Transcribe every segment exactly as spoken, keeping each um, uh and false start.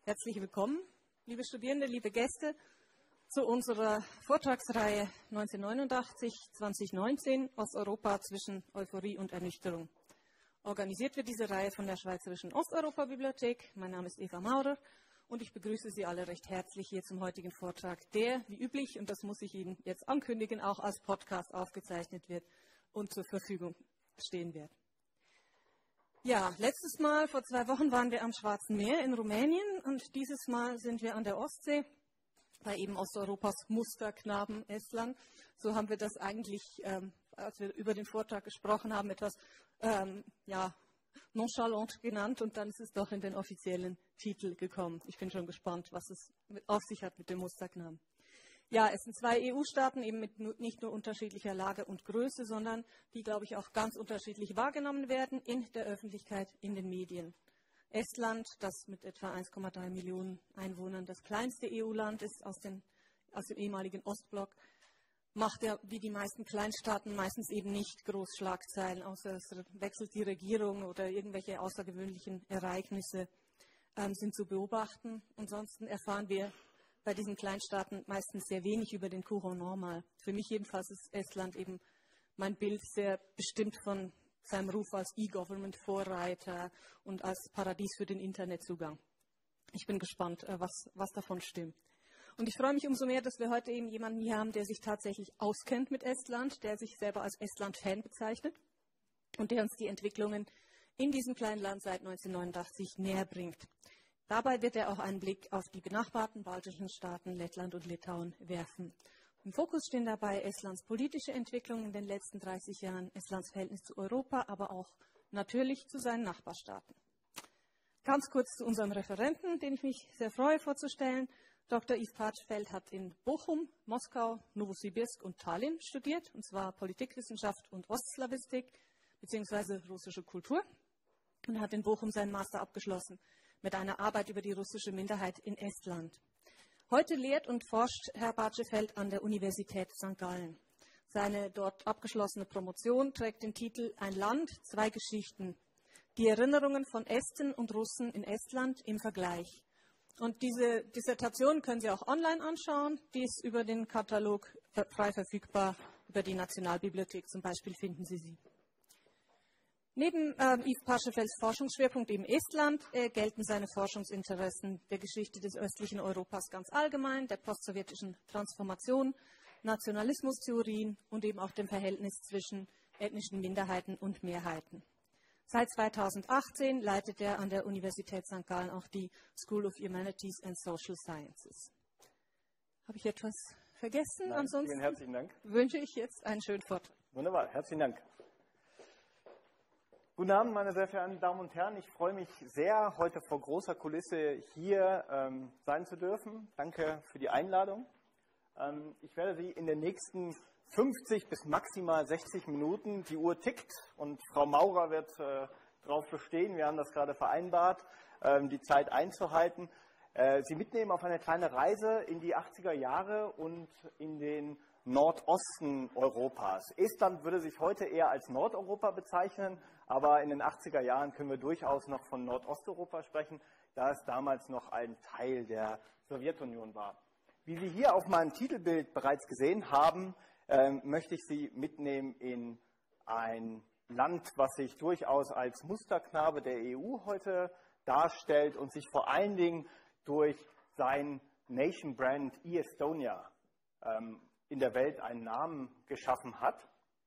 Herzlich willkommen, liebe Studierende, liebe Gäste, zu unserer Vortragsreihe neunzehnhundertneunundachtzig bis zweitausendneunzehn Osteuropa zwischen Euphorie und Ernüchterung. Organisiert wird diese Reihe von der Schweizerischen Osteuropa-Bibliothek. Mein Name ist Eva Maurer und ich begrüße Sie alle recht herzlich hier zum heutigen Vortrag, der, wie üblich, und das muss ich Ihnen jetzt ankündigen, auch als Podcast aufgezeichnet wird und zur Verfügung stehen wird. Ja, letztes Mal, vor zwei Wochen, waren wir am Schwarzen Meer in Rumänien und dieses Mal sind wir an der Ostsee, bei eben Osteuropas Musterknaben Estland. So haben wir das eigentlich, ähm, als wir über den Vortrag gesprochen haben, etwas ähm, ja, nonchalant genannt und dann ist es doch in den offiziellen Titel gekommen. Ich bin schon gespannt, was es auf sich hat mit dem Musterknaben. Ja, es sind zwei E U-Staaten, eben mit nicht nur unterschiedlicher Lage und Größe, sondern die, glaube ich, auch ganz unterschiedlich wahrgenommen werden in der Öffentlichkeit, in den Medien. Estland, das mit etwa eins Komma drei Millionen Einwohnern das kleinste E U-Land ist aus, den, aus dem ehemaligen Ostblock, macht ja wie die meisten Kleinstaaten meistens eben nicht groß Schlagzeilen, außer es wechselt die Regierung oder irgendwelche außergewöhnlichen Ereignisse ähm, sind zu beobachten. Ansonsten erfahren wir bei diesen Kleinstaaten meistens sehr wenig über den Courant normal. Für mich jedenfalls ist Estland eben mein Bild sehr bestimmt von seinem Ruf als E-Government-Vorreiter und als Paradies für den Internetzugang. Ich bin gespannt, was, was davon stimmt. Und ich freue mich umso mehr, dass wir heute eben jemanden hier haben, der sich tatsächlich auskennt mit Estland, der sich selber als Estland-Fan bezeichnet und der uns die Entwicklungen in diesem kleinen Land seit neunzehnhundertneunundachtzig näher bringt. Dabei wird er auch einen Blick auf die benachbarten baltischen Staaten Lettland und Litauen werfen. Im Fokus stehen dabei Estlands politische Entwicklung in den letzten dreißig Jahren, Estlands Verhältnis zu Europa, aber auch natürlich zu seinen Nachbarstaaten. Ganz kurz zu unserem Referenten, den ich mich sehr freue vorzustellen. Doktor Yves Partschfeld hat in Bochum, Moskau, Novosibirsk und Tallinn studiert, und zwar Politikwissenschaft und Ostslawistik bzw. russische Kultur, und hat in Bochum seinen Master abgeschlossen mit einer Arbeit über die russische Minderheit in Estland. Heute lehrt und forscht Herr Partschfeld an der Universität Sankt Gallen. Seine dort abgeschlossene Promotion trägt den Titel Ein Land, zwei Geschichten. Die Erinnerungen von Esten und Russen in Estland im Vergleich. Und diese Dissertation können Sie auch online anschauen. Die ist über den Katalog frei verfügbar. Über die Nationalbibliothek zum Beispiel finden Sie sie. Neben äh, Yves Partschfelds Forschungsschwerpunkt eben Estland äh, gelten seine Forschungsinteressen der Geschichte des östlichen Europas ganz allgemein, der postsowjetischen Transformation, Nationalismustheorien und eben auch dem Verhältnis zwischen ethnischen Minderheiten und Mehrheiten. Seit zweitausendachtzehn leitet er an der Universität Sankt Gallen auch die School of Humanities and Social Sciences. Habe ich etwas vergessen? Nein, Ansonsten vielen herzlichen Dank. Wünsche ich jetzt einen schönen Vortrag. Wunderbar, herzlichen Dank. Guten Abend, meine sehr verehrten Damen und Herren. Ich freue mich sehr, heute vor großer Kulisse hier ähm, sein zu dürfen. Danke für die Einladung. Ähm, ich werde Sie in den nächsten fünfzig bis maximal sechzig Minuten, die Uhr tickt und Frau Maurer wird äh, darauf bestehen, wir haben das gerade vereinbart, ähm, die Zeit einzuhalten, äh, Sie mitnehmen auf eine kleine Reise in die achtziger Jahre und in den Nordosten Europas. Estland würde sich heute eher als Nordeuropa bezeichnen, aber in den achtziger Jahren können wir durchaus noch von Nordosteuropa sprechen, da es damals noch ein Teil der Sowjetunion war. Wie Sie hier auf meinem Titelbild bereits gesehen haben, äh, möchte ich Sie mitnehmen in ein Land, was sich durchaus als Musterknabe der E U heute darstellt und sich vor allen Dingen durch sein Nation Brand e-Estonia ähm, in der Welt einen Namen geschaffen hat.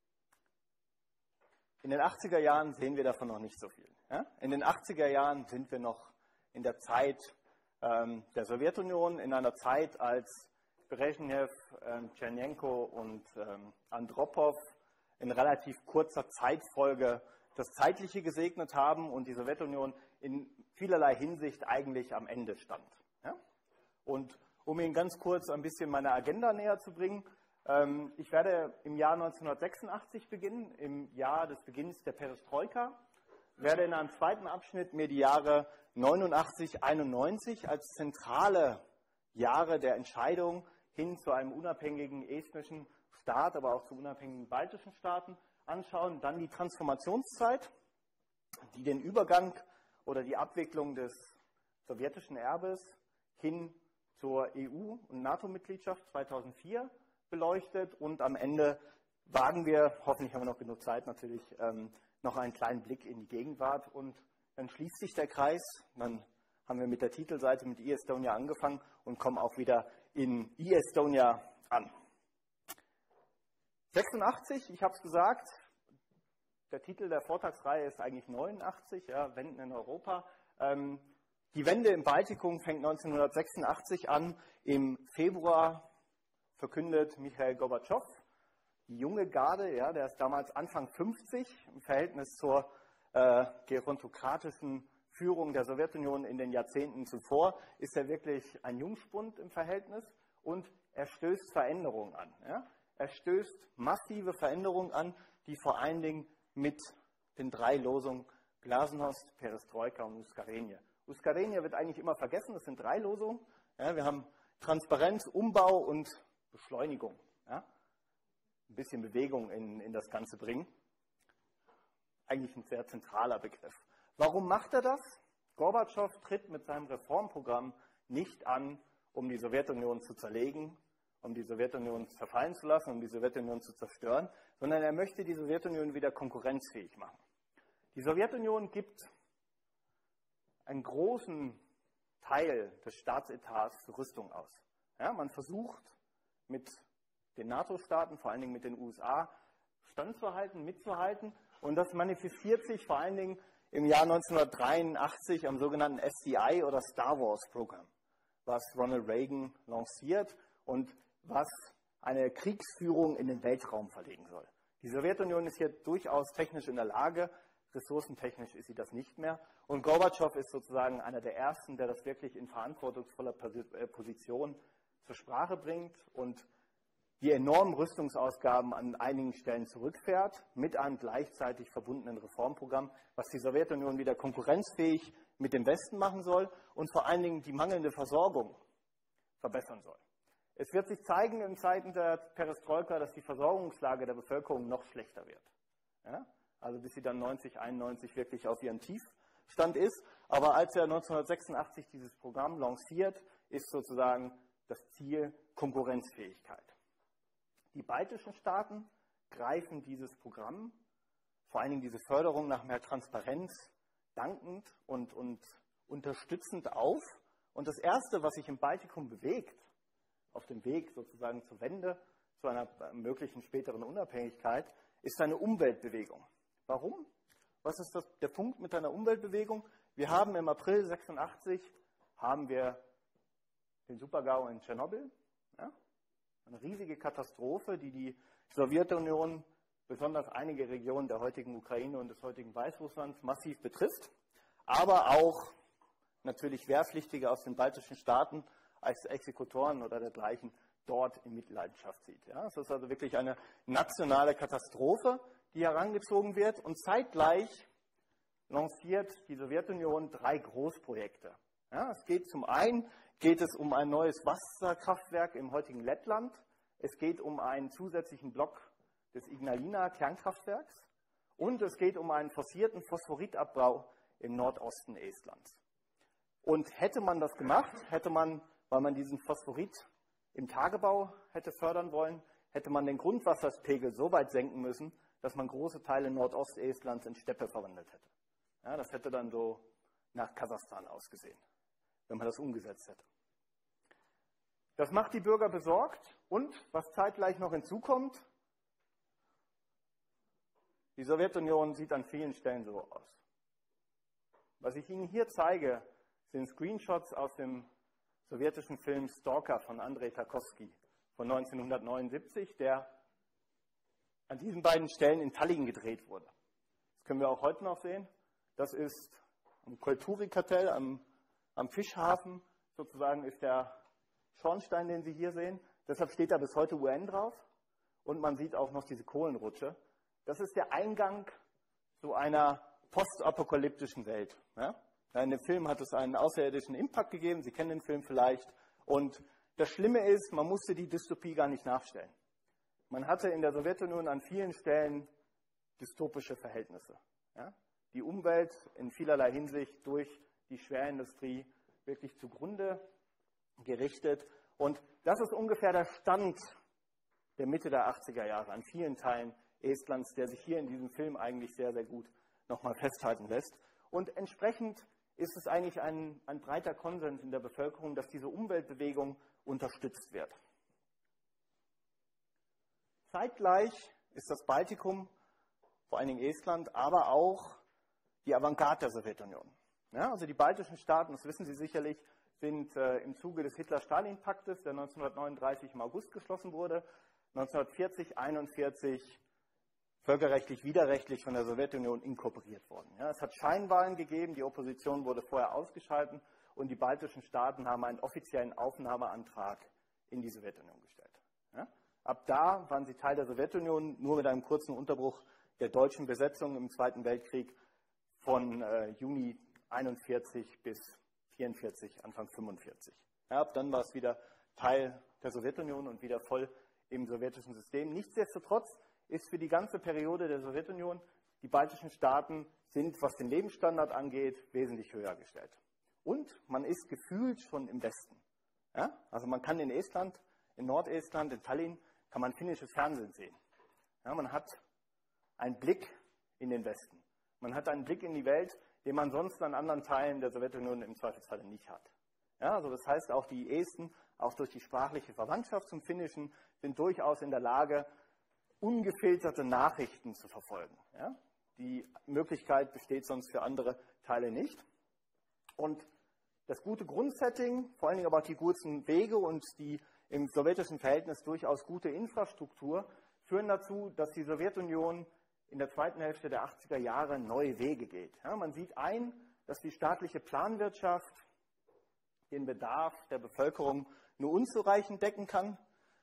In den achtziger Jahren sehen wir davon noch nicht so viel. Ja? In den achtziger Jahren sind wir noch in der Zeit ähm, der Sowjetunion, in einer Zeit, als Brezhnev, ähm, Tschernenko und ähm, Andropov in relativ kurzer Zeitfolge das Zeitliche gesegnet haben und die Sowjetunion in vielerlei Hinsicht eigentlich am Ende stand. Ja? Und um Ihnen ganz kurz ein bisschen meine Agenda näher zu bringen, ähm, ich werde im Jahr neunzehnhundertsechsundachtzig beginnen, im Jahr des Beginns der Perestroika, werde in einem zweiten Abschnitt mir die Jahre neunundachtzig, einundneunzig als zentrale Jahre der Entscheidung hin zu einem unabhängigen estnischen Staat, aber auch zu unabhängigen baltischen Staaten anschauen. Dann die Transformationszeit, die den Übergang oder die Abwicklung des sowjetischen Erbes hin zur E U- und NATO-Mitgliedschaft zweitausendvier beleuchtet und am Ende wagen wir, hoffentlich haben wir noch genug Zeit natürlich, ähm, noch einen kleinen Blick in die Gegenwart und dann schließt sich der Kreis, dann haben wir mit der Titelseite mit eEstonia angefangen und kommen auch wieder in eEstonia an. sechsundachtzig, ich habe es gesagt, der Titel der Vortragsreihe ist eigentlich neunundachtzig, ja, Wenden in Europa. Ähm, die Wende im Baltikum fängt neunzehnhundertsechsundachtzig an. Im Februar verkündet Michail Gorbatschow, die junge Garde, ja, der ist damals Anfang fünfzig, im Verhältnis zur äh, gerontokratischen Führung der Sowjetunion in den Jahrzehnten zuvor, ist er wirklich ein Jungspund im Verhältnis und er stößt Veränderungen an. Ja. Er stößt massive Veränderungen an, die vor allen Dingen mit den drei Losungen Glasnost, Perestroika und Uskarenie. Uskarenie wird eigentlich immer vergessen, das sind drei Losungen. Ja, wir haben Transparenz, Umbau und Beschleunigung. Ja. Ein bisschen Bewegung in, in das Ganze bringen. Eigentlich ein sehr zentraler Begriff. Warum macht er das? Gorbatschow tritt mit seinem Reformprogramm nicht an, um die Sowjetunion zu zerlegen, um die Sowjetunion zerfallen zu lassen, um die Sowjetunion zu zerstören, sondern er möchte die Sowjetunion wieder konkurrenzfähig machen. Die Sowjetunion gibt einen großen Teil des Staatsetats für Rüstung aus. Ja, man versucht mit den NATO-Staaten, vor allen Dingen mit den U S A, standzuhalten, mitzuhalten und das manifestiert sich vor allen Dingen im Jahr neunzehnhundertdreiundachtzig am sogenannten S D I oder Star Wars Programm, was Ronald Reagan lanciert und was eine Kriegsführung in den Weltraum verlegen soll. Die Sowjetunion ist hier durchaus technisch in der Lage, ressourcentechnisch ist sie das nicht mehr. Und Gorbatschow ist sozusagen einer der Ersten, der das wirklich in verantwortungsvoller Position zur Sprache bringt und die enormen Rüstungsausgaben an einigen Stellen zurückfährt, mit einem gleichzeitig verbundenen Reformprogramm, was die Sowjetunion wieder konkurrenzfähig mit dem Westen machen soll und vor allen Dingen die mangelnde Versorgung verbessern soll. Es wird sich zeigen in Zeiten der Perestroika, dass die Versorgungslage der Bevölkerung noch schlechter wird. Ja? Also bis sie dann neunzig, einundneunzig wirklich auf ihren Tiefstand ist. Aber als er neunzehnhundertsechsundachtzig dieses Programm lanciert, ist sozusagen das Ziel Konkurrenzfähigkeit. Die baltischen Staaten greifen dieses Programm, vor allen Dingen diese Förderung nach mehr Transparenz, dankend und, und unterstützend auf. Und das Erste, was sich im Baltikum bewegt, auf dem Weg sozusagen zur Wende, zu einer möglichen späteren Unabhängigkeit, ist eine Umweltbewegung. Warum? Was ist das, der Punkt mit einer Umweltbewegung? Wir haben im April sechsundachtzig haben wir den Supergau in Tschernobyl, ja? Eine riesige Katastrophe, die die Sowjetunion, besonders einige Regionen der heutigen Ukraine und des heutigen Weißrusslands massiv betrifft, aber auch natürlich Wehrpflichtige aus den baltischen Staaten als Exekutoren oder dergleichen dort in Mitleidenschaft zieht. Ja, es ist also wirklich eine nationale Katastrophe, die herangezogen wird und zeitgleich lanciert die Sowjetunion drei Großprojekte. Ja, es geht zum einen geht es um ein neues Wasserkraftwerk im heutigen Lettland, es geht um einen zusätzlichen Block des Ignalina-Kernkraftwerks und es geht um einen forcierten Phosphoritabbau im Nordosten Estlands. Und hätte man das gemacht, hätte man, weil man diesen Phosphorit im Tagebau hätte fördern wollen, hätte man den Grundwasserpegel so weit senken müssen, dass man große Teile Nordostestlands in Steppe verwandelt hätte. Ja, das hätte dann so nach Kasachstan ausgesehen, wenn man das umgesetzt hätte. Das macht die Bürger besorgt und, was zeitgleich noch hinzukommt, die Sowjetunion sieht an vielen Stellen so aus. Was ich Ihnen hier zeige, sind Screenshots aus dem sowjetischen Film Stalker von Andrei Tarkovsky von neunzehnhundertneunundsiebzig, der an diesen beiden Stellen in Tallinn gedreht wurde. Das können wir auch heute noch sehen. Das ist am Kulturkartell, am, am Fischhafen, sozusagen ist der Schornstein, den Sie hier sehen. Deshalb steht da bis heute U N drauf. Und man sieht auch noch diese Kohlenrutsche. Das ist der Eingang zu einer postapokalyptischen Welt. Ja? In dem Film hat es einen außerirdischen Impact gegeben. Sie kennen den Film vielleicht. Und das Schlimme ist, man musste die Dystopie gar nicht nachstellen. Man hatte in der Sowjetunion an vielen Stellen dystopische Verhältnisse. Ja? Die Umwelt in vielerlei Hinsicht durch die Schwerindustrie wirklich zugrunde gerichtet. Und das ist ungefähr der Stand der Mitte der achtziger Jahre an vielen Teilen Estlands, der sich hier in diesem Film eigentlich sehr, sehr gut nochmal festhalten lässt. Und entsprechend ist es eigentlich ein, ein breiter Konsens in der Bevölkerung, dass diese Umweltbewegung unterstützt wird. Zeitgleich ist das Baltikum, vor allen Dingen Estland, aber auch die Avantgarde der Sowjetunion. Ja, also die baltischen Staaten, das wissen Sie sicherlich, sind äh, im Zuge des Hitler-Stalin-Paktes, der neunzehnhundertneununddreißig im August geschlossen wurde, neunzehnhundertvierzig, einundvierzig völkerrechtlich, widerrechtlich von der Sowjetunion inkorporiert worden. Ja, es hat Scheinwahlen gegeben, die Opposition wurde vorher ausgeschaltet und die baltischen Staaten haben einen offiziellen Aufnahmeantrag in die Sowjetunion gestellt. Ja, ab da waren sie Teil der Sowjetunion, nur mit einem kurzen Unterbruch der deutschen Besetzung im Zweiten Weltkrieg von äh, Juni einundvierzig bis vierundvierzig, Anfang fünfundvierzig. Ja, ab dann war es wieder Teil der Sowjetunion und wieder voll im sowjetischen System. Nichtsdestotrotz ist für die ganze Periode der Sowjetunion, die baltischen Staaten sind, was den Lebensstandard angeht, wesentlich höher gestellt. Und man ist gefühlt schon im Westen. Ja? Also man kann in Estland, in Nordestland, in Tallinn, kann man finnisches Fernsehen sehen. Ja, man hat einen Blick in den Westen. Man hat einen Blick in die Welt, den man sonst an anderen Teilen der Sowjetunion im Zweifelsfall nicht hat. Ja, also das heißt, auch die Esten, auch durch die sprachliche Verwandtschaft zum Finnischen, sind durchaus in der Lage, ungefilterte Nachrichten zu verfolgen. Ja? Die Möglichkeit besteht sonst für andere Teile nicht. Und das gute Grundsetting, vor allen Dingen aber auch die guten Wege und die im sowjetischen Verhältnis durchaus gute Infrastruktur, führen dazu, dass die Sowjetunion in der zweiten Hälfte der achtziger Jahre neue Wege geht. Ja, man sieht ein, dass die staatliche Planwirtschaft den Bedarf der Bevölkerung nur unzureichend decken kann.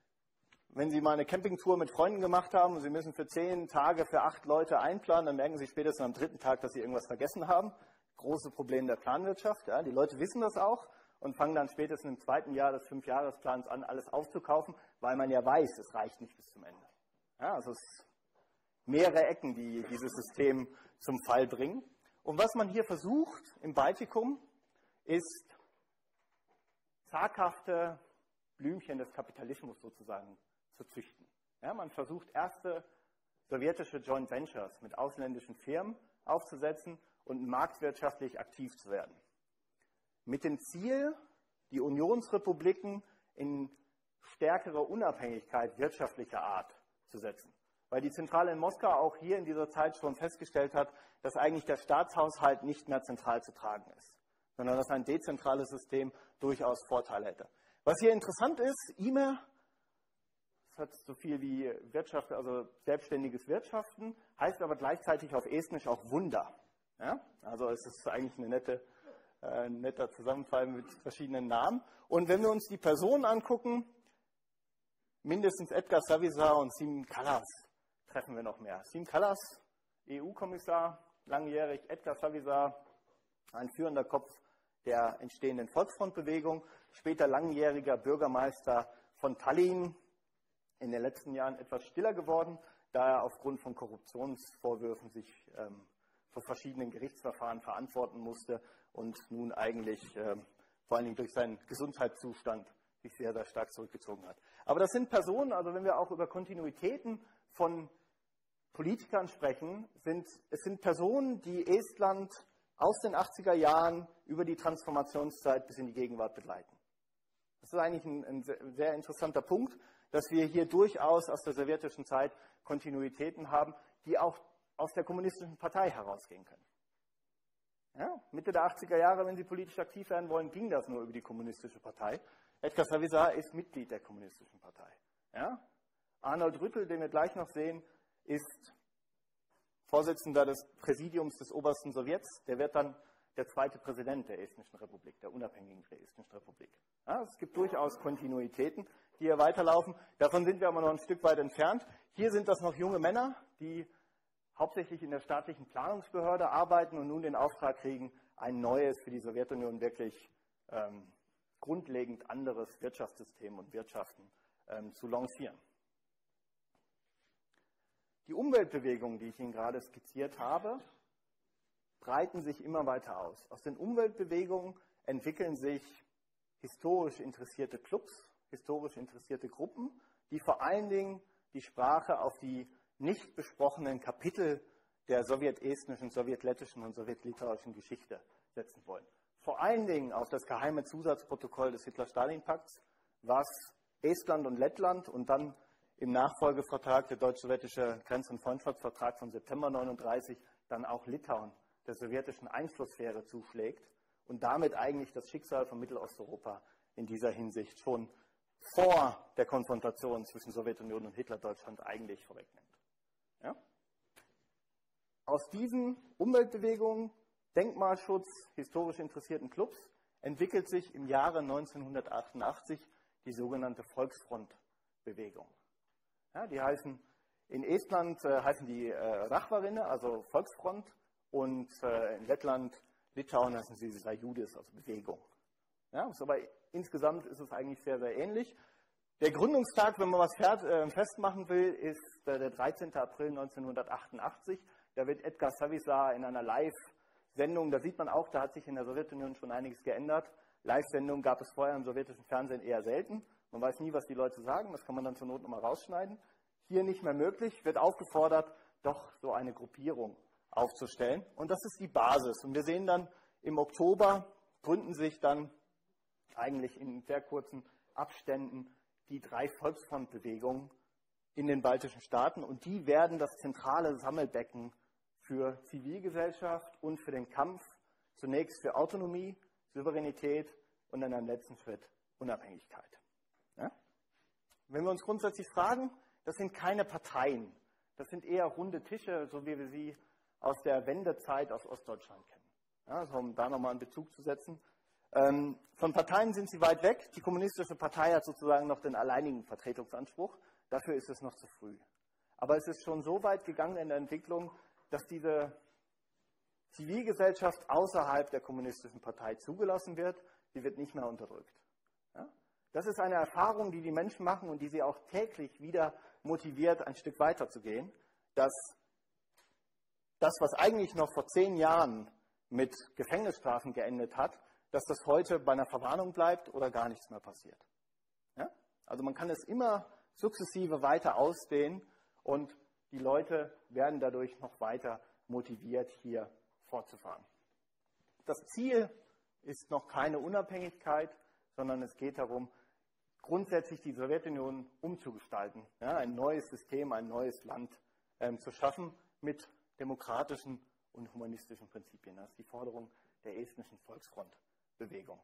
Wenn Sie mal eine Campingtour mit Freunden gemacht haben und Sie müssen für zehn Tage für acht Leute einplanen, dann merken Sie spätestens am dritten Tag, dass Sie irgendwas vergessen haben. Große Problem der Planwirtschaft. Ja, die Leute wissen das auch und fangen dann spätestens im zweiten Jahr des Fünfjahresplans an, alles aufzukaufen, weil man ja weiß, es reicht nicht bis zum Ende. Ja, also es sind mehrere Ecken, die dieses System zum Fall bringen. Und was man hier versucht im Baltikum, ist zaghafte Blümchen des Kapitalismus sozusagen zu züchten. Ja, man versucht erste sowjetische Joint Ventures mit ausländischen Firmen aufzusetzen und marktwirtschaftlich aktiv zu werden. Mit dem Ziel, die Unionsrepubliken in stärkere Unabhängigkeit wirtschaftlicher Art zu setzen. Weil die Zentrale in Moskau auch hier in dieser Zeit schon festgestellt hat, dass eigentlich der Staatshaushalt nicht mehr zentral zu tragen ist, sondern dass ein dezentrales System durchaus Vorteile hätte. Was hier interessant ist, I M E, das hat so viel wie Wirtschaft, also selbstständiges Wirtschaften, heißt aber gleichzeitig auf Estnisch auch Wunder. Ja? Also es ist eigentlich eine nette, äh, ein netter Zusammenfall mit verschiedenen Namen. Und wenn wir uns die Personen angucken, mindestens Edgar Savisaar und Siim Kallas treffen wir noch mehr. Siim Kallas, E U-Kommissar, langjährig, Edgar Savisaar, ein führender Kopf der entstehenden Volksfrontbewegung, später langjähriger Bürgermeister von Tallinn, in den letzten Jahren etwas stiller geworden, da er aufgrund von Korruptionsvorwürfen sich ähm, vor verschiedenen Gerichtsverfahren verantworten musste und nun eigentlich ähm, vor allen Dingen durch seinen Gesundheitszustand sich sehr, sehr stark zurückgezogen hat. Aber das sind Personen, also wenn wir auch über Kontinuitäten von Politikern sprechen, sind, es sind Personen, die Estland aus den achtziger Jahren über die Transformationszeit bis in die Gegenwart begleiten. Das ist eigentlich ein, ein sehr interessanter Punkt, dass wir hier durchaus aus der sowjetischen Zeit Kontinuitäten haben, die auch aus der kommunistischen Partei herausgehen können. Ja, Mitte der achtziger Jahre, wenn Sie politisch aktiv werden wollen, ging das nur über die kommunistische Partei. Edgar Savisaar ist Mitglied der kommunistischen Partei. Ja? Arnold Rüttel, den wir gleich noch sehen, ist Vorsitzender des Präsidiums des Obersten Sowjets. Der wird dann der zweite Präsident der Estnischen Republik, der unabhängigen Estnischen Republik. Ja, es gibt durchaus Kontinuitäten, die hier weiterlaufen. Davon sind wir aber noch ein Stück weit entfernt. Hier sind das noch junge Männer, die hauptsächlich in der staatlichen Planungsbehörde arbeiten und nun den Auftrag kriegen, ein neues, für die Sowjetunion wirklich ähm, grundlegend anderes Wirtschaftssystem und Wirtschaften ähm, zu lancieren. Die Umweltbewegungen, die ich Ihnen gerade skizziert habe, breiten sich immer weiter aus. Aus den Umweltbewegungen entwickeln sich historisch interessierte Clubs, historisch interessierte Gruppen, die vor allen Dingen die Sprache auf die nicht besprochenen Kapitel der sowjetestnischen, sowjetlettischen und sowjetlitauischen Geschichte setzen wollen. Vor allen Dingen auf das geheime Zusatzprotokoll des Hitler-Stalin-Pakts, was Estland und Lettland und dann im Nachfolgevertrag, der deutsch-sowjetische Grenz- und Freundschaftsvertrag von September neununddreißig, dann auch Litauen der sowjetischen Einflusssphäre zuschlägt und damit eigentlich das Schicksal von Mittelosteuropa in dieser Hinsicht schon vor der Konfrontation zwischen Sowjetunion und Hitlerdeutschland eigentlich vorwegnimmt. Ja? Aus diesen Umweltbewegungen, Denkmalschutz, historisch interessierten Clubs entwickelt sich im Jahre neunzehnhundertachtundachtzig die sogenannte Volksfrontbewegung. Ja, die heißen, in Estland äh, heißen die äh, Rahvarinne, also Volksfront, und äh, in Lettland, Litauen heißen sie Sąjūdis, also Bewegung. Ja, ist aber insgesamt ist es eigentlich sehr, sehr ähnlich. Der Gründungstag, wenn man was fährt, äh, festmachen will, ist äh, der dreizehnte April neunzehnhundertachtundachtzig. Da wird Edgar Savisaar in einer Live-Sendung, da sieht man auch, da hat sich in der Sowjetunion schon einiges geändert. Live-Sendungen gab es vorher im sowjetischen Fernsehen eher selten. Man weiß nie, was die Leute sagen, das kann man dann zur Not nochmal rausschneiden. Hier nicht mehr möglich, wird aufgefordert, doch so eine Gruppierung aufzustellen. Und das ist die Basis. Und wir sehen dann, im Oktober gründen sich dann eigentlich in sehr kurzen Abständen die drei Volksfrontbewegungen in den baltischen Staaten. Und die werden das zentrale Sammelbecken für Zivilgesellschaft und für den Kampf zunächst für Autonomie, Souveränität und dann im letzten Schritt Unabhängigkeit. Ja? Wenn wir uns grundsätzlich fragen, das sind keine Parteien, das sind eher runde Tische, so wie wir sie aus der Wendezeit aus Ostdeutschland kennen. Ja, also um da nochmal einen Bezug zu setzen. Ähm, von Parteien sind sie weit weg. Die Kommunistische Partei hat sozusagen noch den alleinigen Vertretungsanspruch. Dafür ist es noch zu früh. Aber es ist schon so weit gegangen in der Entwicklung, dass diese Zivilgesellschaft außerhalb der Kommunistischen Partei zugelassen wird. Sie wird nicht mehr unterdrückt. Ja? Das ist eine Erfahrung, die die Menschen machen und die sie auch täglich wieder motiviert, ein Stück weiter zu gehen, dass das, was eigentlich noch vor zehn Jahren mit Gefängnisstrafen geendet hat, dass das heute bei einer Verwarnung bleibt oder gar nichts mehr passiert. Ja? Also man kann es immer sukzessive weiter ausdehnen und die Leute werden dadurch noch weiter motiviert, hier fortzufahren. Das Ziel ist noch keine Unabhängigkeit, sondern es geht darum, grundsätzlich die Sowjetunion umzugestalten, ja, ein neues System, ein neues Land ähm, zu schaffen mit demokratischen und humanistischen Prinzipien. Das ist die Forderung der estnischen Volksfrontbewegung.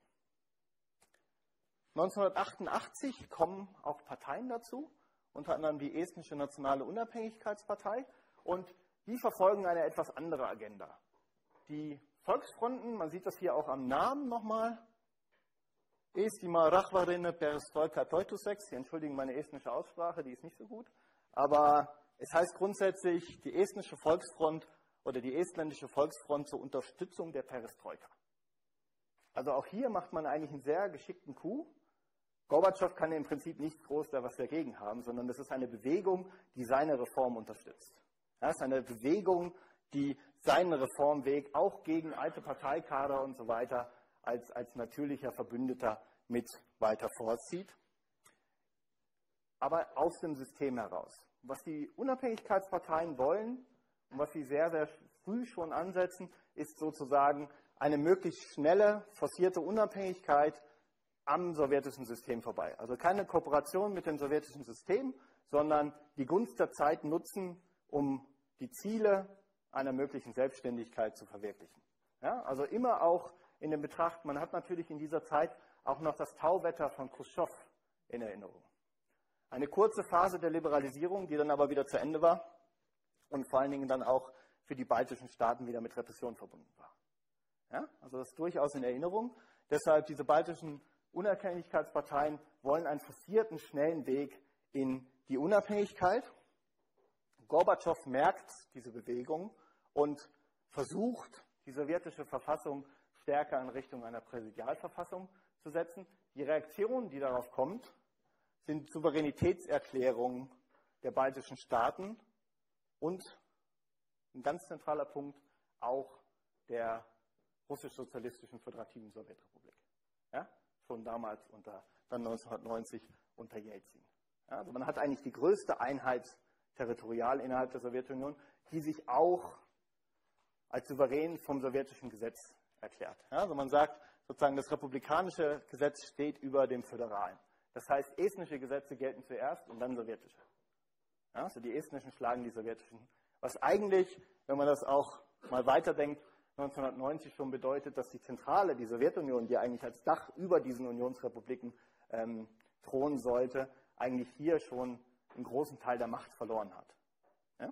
neunzehnhundertachtundachtzig kommen auch Parteien dazu, unter anderem die Estnische Nationale Unabhängigkeitspartei, und die verfolgen eine etwas andere Agenda. Die Volksfronten, man sieht das hier auch am Namen nochmal, Eestima Rahvarinne Perestroika Toituseks, Sie entschuldigen meine estnische Aussprache, die ist nicht so gut, aber es heißt grundsätzlich die estnische Volksfront oder die estländische Volksfront zur Unterstützung der Perestroika. Also auch hier macht man eigentlich einen sehr geschickten Coup. Gorbatschow kann im Prinzip nicht groß da was dagegen haben, sondern das ist eine Bewegung, die seine Reform unterstützt. Das ist eine Bewegung, die seinen Reformweg auch gegen alte Parteikader und so weiter als, als natürlicher Verbündeter mit weiter vorzieht. Aber aus dem System heraus. Was die Unabhängigkeitsparteien wollen und was sie sehr, sehr früh schon ansetzen, ist sozusagen eine möglichst schnelle, forcierte Unabhängigkeit am sowjetischen System vorbei. Also keine Kooperation mit dem sowjetischen System, sondern die Gunst der Zeit nutzen, um die Ziele einer möglichen Selbstständigkeit zu verwirklichen. Ja, also immer auch in den Betracht, man hat natürlich in dieser Zeit auch noch das Tauwetter von Chruschtschow in Erinnerung. Eine kurze Phase der Liberalisierung, die dann aber wieder zu Ende war und vor allen Dingen dann auch für die baltischen Staaten wieder mit Repression verbunden war. Ja, also das ist durchaus in Erinnerung. Deshalb diese baltischen Unabhängigkeitsparteien wollen einen forcierten, schnellen Weg in die Unabhängigkeit. Gorbatschow merkt diese Bewegung und versucht, die sowjetische Verfassung stärker in Richtung einer Präsidialverfassung zu setzen. Die Reaktion, die darauf kommt, sind Souveränitätserklärungen der baltischen Staaten und ein ganz zentraler Punkt auch der russisch-sozialistischen föderativen Sowjetrepublik. Ja? Schon damals unter, dann neunzehnhundertneunzig unter Jelzin. Ja, also man hat eigentlich die größte Einheit territorial innerhalb der Sowjetunion, die sich auch als souverän vom sowjetischen Gesetz erklärt. Ja, also man sagt sozusagen, das republikanische Gesetz steht über dem föderalen. Das heißt, estnische Gesetze gelten zuerst und dann sowjetische. Ja, also die estnischen schlagen die sowjetischen. Was eigentlich, wenn man das auch mal weiterdenkt, neunzehnhundertneunzig schon bedeutet, dass die Zentrale, die Sowjetunion, die eigentlich als Dach über diesen Unionsrepubliken ähm, thronen sollte, eigentlich hier schon einen großen Teil der Macht verloren hat. Ja?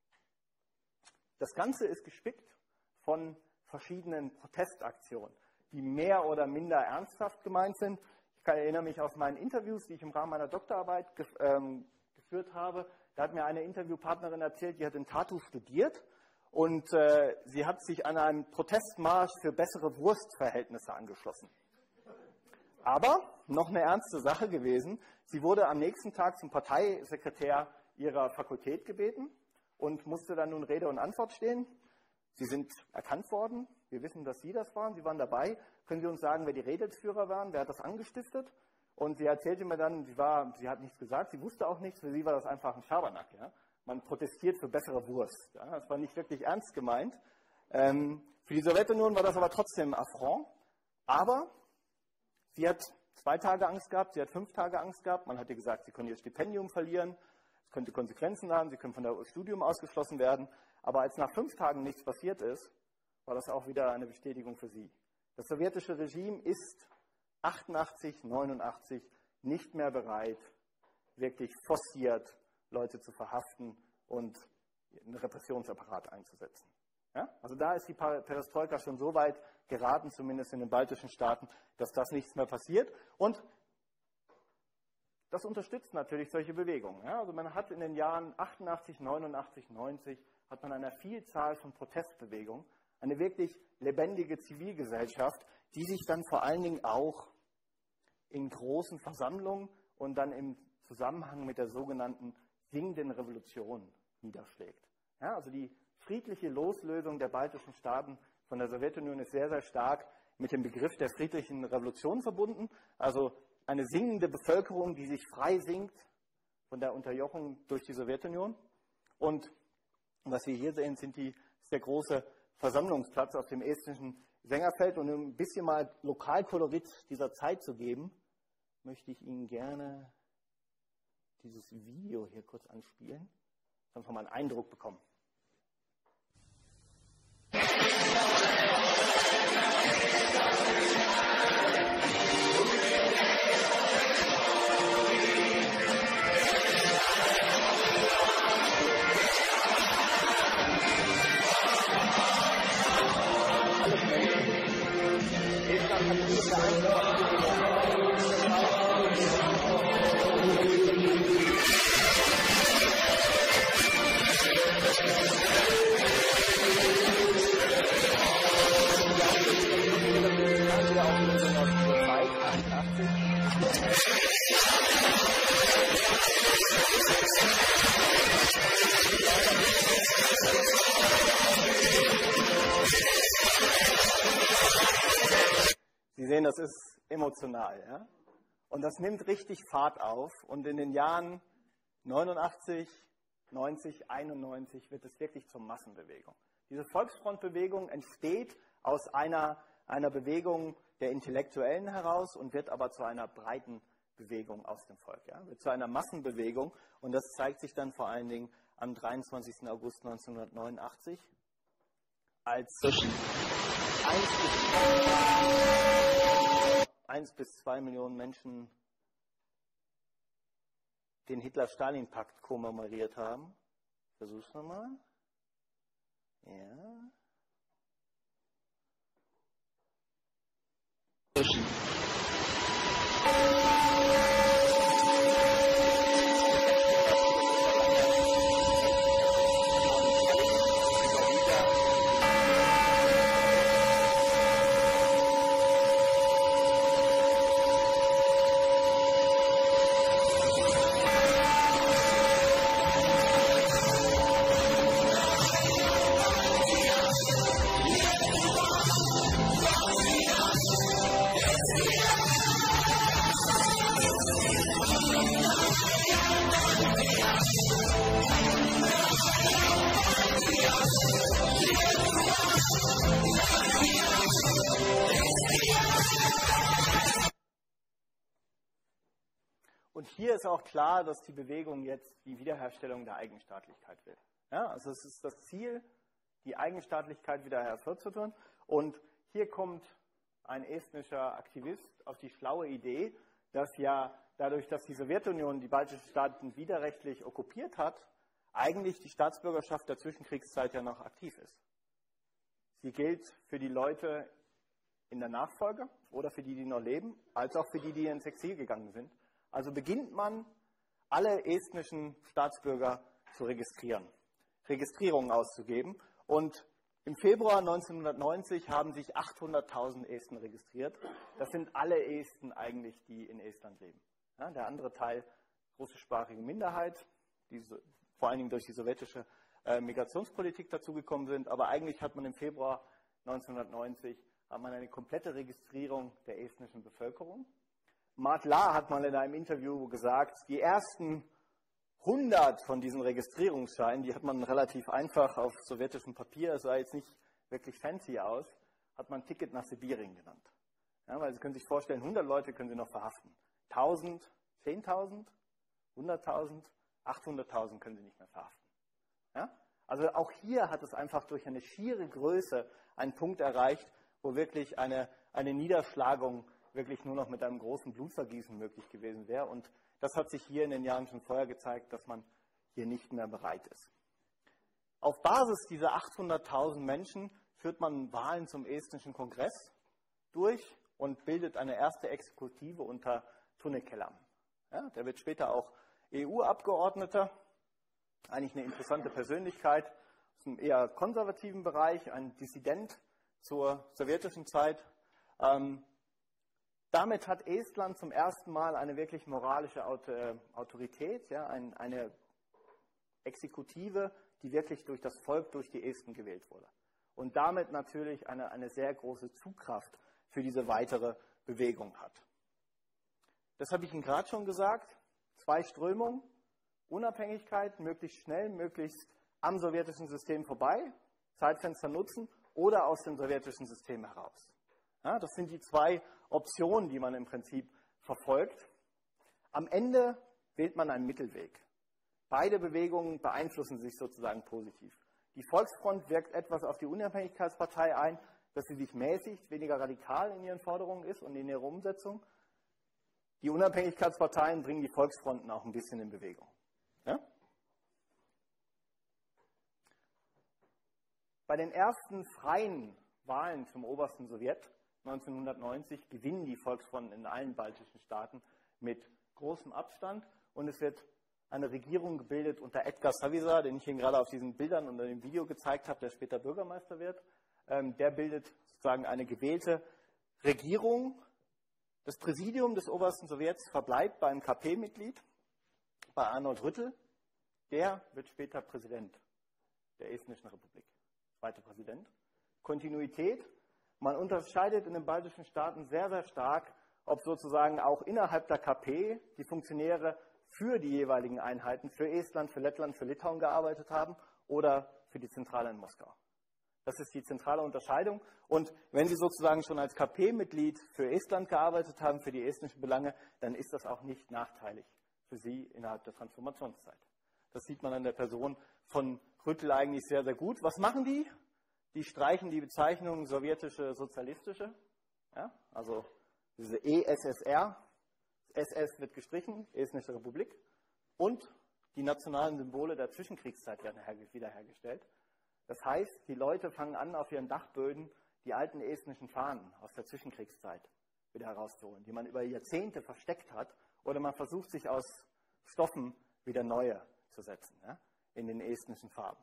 Das Ganze ist gespickt von verschiedenen Protestaktionen, die mehr oder minder ernsthaft gemeint sind. Ich kann, erinnere mich aus meinen Interviews, die ich im Rahmen meiner Doktorarbeit gef ähm, geführt habe. Da hat mir eine Interviewpartnerin erzählt, die hat in Tartu studiert und äh, sie hat sich an einem Protestmarsch für bessere Wurstverhältnisse angeschlossen. Aber noch eine ernste Sache gewesen. Sie wurde am nächsten Tag zum Parteisekretär ihrer Fakultät gebeten und musste dann nun Rede und Antwort stehen. Sie sind erkannt worden. Wir wissen, dass Sie das waren. Sie waren dabei. Können Sie uns sagen, wer die Redelsführer waren? Wer hat das angestiftet? Und sie erzählte mir dann, sie, war, sie hat nichts gesagt, sie wusste auch nichts. Für sie war das einfach ein Schabernack. Ja? Man protestiert für bessere Wurst. Ja? Das war nicht wirklich ernst gemeint. Ähm, für die Sowjetunion war das aber trotzdem ein Affront. Aber sie hat zwei Tage Angst gehabt, sie hat fünf Tage Angst gehabt. Man hat ihr gesagt, sie können ihr Stipendium verlieren, es könnte Konsequenzen haben, sie können von der Studium ausgeschlossen werden. Aber als nach fünf Tagen nichts passiert ist, war das auch wieder eine Bestätigung für sie. Das sowjetische Regime ist achtundachtzig, neunundachtzig nicht mehr bereit, wirklich forciert Leute zu verhaften und einen Repressionsapparat einzusetzen. Ja? Also da ist die Perestroika schon so weit geraten, zumindest in den baltischen Staaten, dass das nichts mehr passiert. Und das unterstützt natürlich solche Bewegungen. Ja? Also man hat in den Jahren achtundachtzig, neunundachtzig, neunzig hat man eine Vielzahl von Protestbewegungen, eine wirklich lebendige Zivilgesellschaft, die sich dann vor allen Dingen auch in großen Versammlungen und dann im Zusammenhang mit der sogenannten singenden Revolution niederschlägt. Ja? Also die friedliche Loslösung der baltischen Staaten von der Sowjetunion ist sehr, sehr stark mit dem Begriff der friedlichen Revolution verbunden. Also eine singende Bevölkerung, die sich frei singt von der Unterjochung durch die Sowjetunion. Und was wir hier sehen, sind die, ist der große Versammlungsplatz auf dem estnischen Sängerfeld. Und um ein bisschen mal Lokalkolorit dieser Zeit zu geben, möchte ich Ihnen gerne dieses Video hier kurz anspielen, damit wir mal einen Eindruck bekommen. Sie sehen, das ist emotional. Ja? Und das nimmt richtig Fahrt auf. Und in den Jahren neunundachtzig, neunzig, einundneunzig wird es wirklich zur Massenbewegung. Diese Volksfrontbewegung entsteht aus einer, einer Bewegung der Intellektuellen heraus und wird aber zu einer breiten Bewegung aus dem Volk. Ja? Wird zu einer Massenbewegung. Und das zeigt sich dann vor allen Dingen am dreiundzwanzigsten August neunzehnhundertneunundachtzig, als eins bis zwei Millionen Menschen den Hitler-Stalin-Pakt kommemoriert haben. Versuch's nochmal. Ja. Und hier ist auch klar, dass die Bewegung jetzt die Wiederherstellung der Eigenstaatlichkeit will. Ja, also es ist das Ziel, die Eigenstaatlichkeit wieder hervorzuführen. Und hier kommt ein estnischer Aktivist auf die schlaue Idee, dass ja dadurch, dass die Sowjetunion die baltischen Staaten widerrechtlich okkupiert hat, eigentlich die Staatsbürgerschaft der Zwischenkriegszeit ja noch aktiv ist. Sie gilt für die Leute in der Nachfolge oder für die, die noch leben, als auch für die, die ins Exil gegangen sind. Also beginnt man, alle estnischen Staatsbürger zu registrieren, Registrierungen auszugeben. Und im Februar neunzehnhundertneunzig haben sich achthunderttausend Esten registriert. Das sind alle Esten eigentlich, die in Estland leben. Ja, der andere Teil, russischsprachige Minderheit, die so, vor allen Dingen durch die sowjetische äh, Migrationspolitik dazugekommen sind. Aber eigentlich hat man im Februar neunzehnhundertneunzig hat man eine komplette Registrierung der estnischen Bevölkerung. Mart Laar hat mal in einem Interview gesagt, die ersten hundert von diesen Registrierungsscheinen, die hat man relativ einfach auf sowjetischem Papier, es sah jetzt nicht wirklich fancy aus, hat man Ticket nach Sibirien genannt. Ja, weil Sie können sich vorstellen, hundert Leute können Sie noch verhaften. tausend, zehntausend, hunderttausend, achthunderttausend können Sie nicht mehr verhaften. Ja? Also auch hier hat es einfach durch eine schiere Größe einen Punkt erreicht, wo wirklich eine, eine Niederschlagung wirklich nur noch mit einem großen Blutvergießen möglich gewesen wäre. Und das hat sich hier in den Jahren schon vorher gezeigt, dass man hier nicht mehr bereit ist. Auf Basis dieser achthunderttausend Menschen führt man Wahlen zum estnischen Kongress durch und bildet eine erste Exekutive unter Tunne Kelam. Ja, der wird später auch E U-Abgeordneter, eigentlich eine interessante Persönlichkeit aus einem eher konservativen Bereich, ein Dissident zur sowjetischen Zeit. Ähm, Damit hat Estland zum ersten Mal eine wirklich moralische Autorität, ja, ein, eine Exekutive, die wirklich durch das Volk, durch die Esten gewählt wurde. Und damit natürlich eine, eine sehr große Zugkraft für diese weitere Bewegung hat. Das habe ich Ihnen gerade schon gesagt. Zwei Strömungen, Unabhängigkeit, möglichst schnell, möglichst am sowjetischen System vorbei, Zeitfenster nutzen oder aus dem sowjetischen System heraus. Ja, das sind die zwei Optionen, die man im Prinzip verfolgt. Am Ende wählt man einen Mittelweg. Beide Bewegungen beeinflussen sich sozusagen positiv. Die Volksfront wirkt etwas auf die Unabhängigkeitspartei ein, dass sie sich mäßigt, weniger radikal in ihren Forderungen ist und in ihrer Umsetzung. Die Unabhängigkeitsparteien bringen die Volksfronten auch ein bisschen in Bewegung. Ja? Bei den ersten freien Wahlen zum obersten Sowjet neunzehnhundertneunzig gewinnen die Volksfronten in allen baltischen Staaten mit großem Abstand und es wird eine Regierung gebildet unter Edgar Savisaar, den ich Ihnen gerade auf diesen Bildern und in dem Video gezeigt habe, der später Bürgermeister wird. Ähm, der bildet sozusagen eine gewählte Regierung. Das Präsidium des obersten Sowjets verbleibt beim K P-Mitglied, bei Arnold Rüttel. Der wird später Präsident der Estnischen Republik, zweiter Präsident. Kontinuität. Man unterscheidet in den baltischen Staaten sehr, sehr stark, ob sozusagen auch innerhalb der K P die Funktionäre für die jeweiligen Einheiten, für Estland, für Lettland, für Litauen gearbeitet haben oder für die Zentrale in Moskau. Das ist die zentrale Unterscheidung. Und wenn Sie sozusagen schon als K P-Mitglied für Estland gearbeitet haben, für die estnischen Belange, dann ist das auch nicht nachteilig für Sie innerhalb der Transformationszeit. Das sieht man an der Person von Rüttel eigentlich sehr, sehr gut. Was machen die? Die streichen die Bezeichnung sowjetische sozialistische, ja, also diese E S S R, S S wird gestrichen, Estnische Republik, und die nationalen Symbole der Zwischenkriegszeit werden wiederhergestellt. Das heißt, die Leute fangen an, auf ihren Dachböden die alten estnischen Fahnen aus der Zwischenkriegszeit wieder herauszuholen, die man über Jahrzehnte versteckt hat, oder man versucht sich aus Stoffen wieder neue zu setzen, ja, in den estnischen Farben.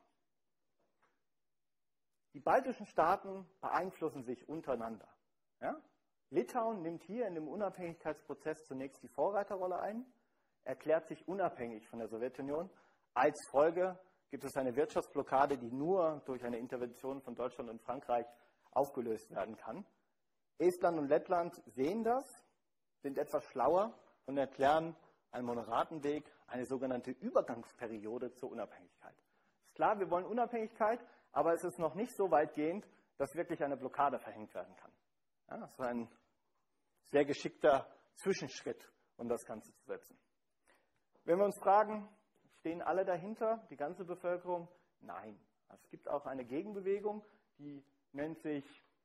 Die baltischen Staaten beeinflussen sich untereinander. Ja? Litauen nimmt hier in dem Unabhängigkeitsprozess zunächst die Vorreiterrolle ein, erklärt sich unabhängig von der Sowjetunion. Als Folge gibt es eine Wirtschaftsblockade, die nur durch eine Intervention von Deutschland und Frankreich aufgelöst werden kann. Estland und Lettland sehen das, sind etwas schlauer und erklären einen moderaten Weg, eine sogenannte Übergangsperiode zur Unabhängigkeit. Ist klar, wir wollen Unabhängigkeit, aber es ist noch nicht so weitgehend, dass wirklich eine Blockade verhängt werden kann. Ja, das ist ein sehr geschickter Zwischenschritt, um das Ganze zu setzen. wenn wir uns fragen, stehen alle dahinter, die ganze Bevölkerung? Nein. Es gibt auch eine Gegenbewegung, die nennt sich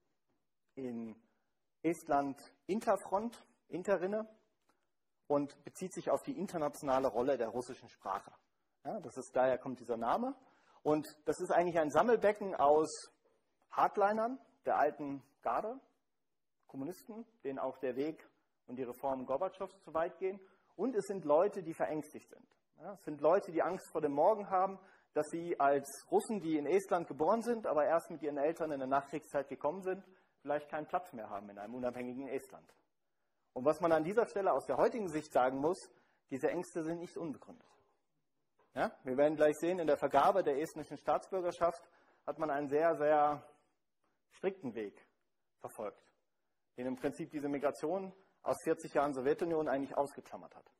in Estland Interfront, Interrinne, und bezieht sich auf die internationale Rolle der russischen Sprache. Ja, das ist, daher kommt dieser Name. Und das ist eigentlich ein Sammelbecken aus Hardlinern der alten Garde, Kommunisten, denen auch der Weg und die Reformen Gorbatschows zu weit gehen. Und es sind Leute, die verängstigt sind. Ja, es sind Leute, die Angst vor dem Morgen haben, dass sie als Russen, die in Estland geboren sind, aber erst mit ihren Eltern in der Nachkriegszeit gekommen sind, vielleicht keinen Platz mehr haben in einem unabhängigen Estland. Und was man an dieser Stelle aus der heutigen Sicht sagen muss, diese Ängste sind nicht unbegründet. Ja, wir werden gleich sehen, in der Vergabe der estnischen Staatsbürgerschaft hat man einen sehr, sehr strikten Weg verfolgt, den im Prinzip diese Migration aus vierzig Jahren Sowjetunion eigentlich ausgeklammert hat.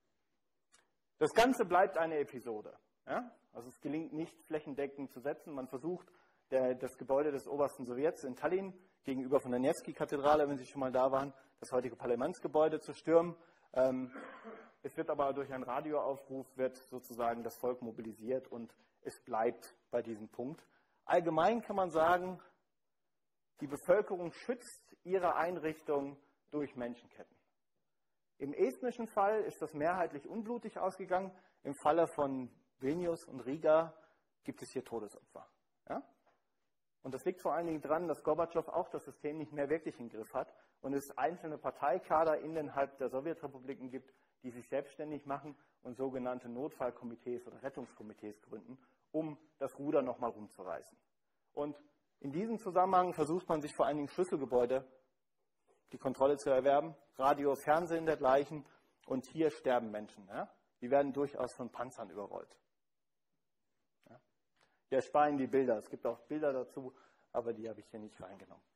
Das Ganze bleibt eine Episode. Ja? Also es gelingt nicht, flächendeckend zu setzen. Man versucht, der, das Gebäude des obersten Sowjets in Tallinn gegenüber von der Nevsky-Kathedrale, wenn Sie schon mal da waren, das heutige Parlamentsgebäude zu stürmen. Ähm, es wird aber durch einen Radioaufruf wird sozusagen das Volk mobilisiert und es bleibt bei diesem Punkt. Allgemein kann man sagen, die Bevölkerung schützt ihre Einrichtung durch Menschenketten. Im estnischen Fall ist das mehrheitlich unblutig ausgegangen. Im Falle von Vilnius und Riga gibt es hier Todesopfer. Ja? Und das liegt vor allen Dingen daran, dass Gorbatschow auch das System nicht mehr wirklich im Griff hat und es einzelne Parteikader innerhalb der Sowjetrepubliken gibt, die sich selbstständig machen und sogenannte Notfallkomitees oder Rettungskomitees gründen, um das Ruder nochmal rumzureißen. Und in diesem Zusammenhang versucht man sich vor allen Dingen Schlüsselgebäude die Kontrolle zu erwerben, Radio, Fernsehen dergleichen, und hier sterben Menschen. Ja? Die werden durchaus von Panzern überrollt. Ja? Wir ersparen die Bilder, es gibt auch Bilder dazu, aber die habe ich hier nicht reingenommen.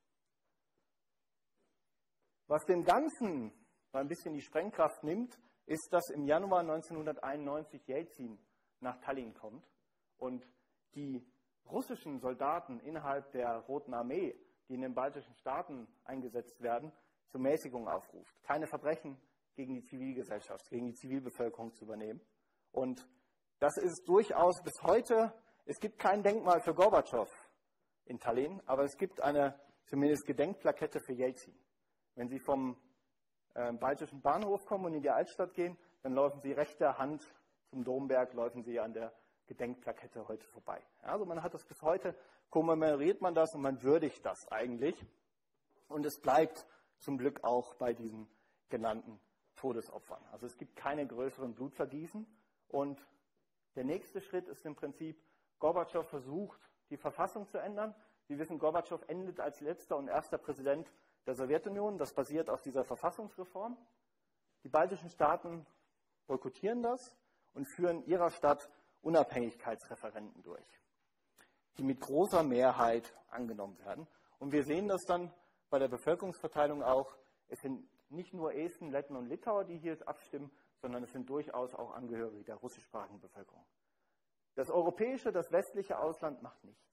Was dem Ganzen ein bisschen die Sprengkraft nimmt, ist, dass im Januar neunzehnhunderteinundneunzig Jelzin nach Tallinn kommt und die russischen Soldaten innerhalb der Roten Armee, die in den baltischen Staaten eingesetzt werden, zur Mäßigung aufruft. Keine Verbrechen gegen die Zivilgesellschaft, gegen die Zivilbevölkerung zu übernehmen. Und das ist durchaus bis heute, es gibt kein Denkmal für Gorbatschow in Tallinn, aber es gibt eine zumindest Gedenkplakette für Jelzin. Wenn Sie vom äh, baltischen Bahnhof kommen und in die Altstadt gehen, dann laufen Sie rechter Hand zum Domberg, laufen Sie an der Gedenkplakette heute vorbei. Ja, also man hat das bis heute, kommemoriert man das und man würdigt das eigentlich. Und es bleibt zum Glück auch bei diesen genannten Todesopfern. Also es gibt keine größeren Blutvergießen. Und der nächste Schritt ist im Prinzip, Gorbatschow versucht, die Verfassung zu ändern. Sie wissen, Gorbatschow endet als letzter und erster Präsident der Sowjetunion. Das basiert auf dieser Verfassungsreform. Die baltischen Staaten boykottieren das und führen ihrer Stadt Unabhängigkeitsreferenden durch, die mit großer Mehrheit angenommen werden. Und wir sehen das dann bei der Bevölkerungsverteilung auch. Es sind nicht nur Esten, Letten und Litauer, die hier abstimmen, sondern es sind durchaus auch Angehörige der russischsprachigen Bevölkerung. Das europäische, das westliche Ausland macht nichts.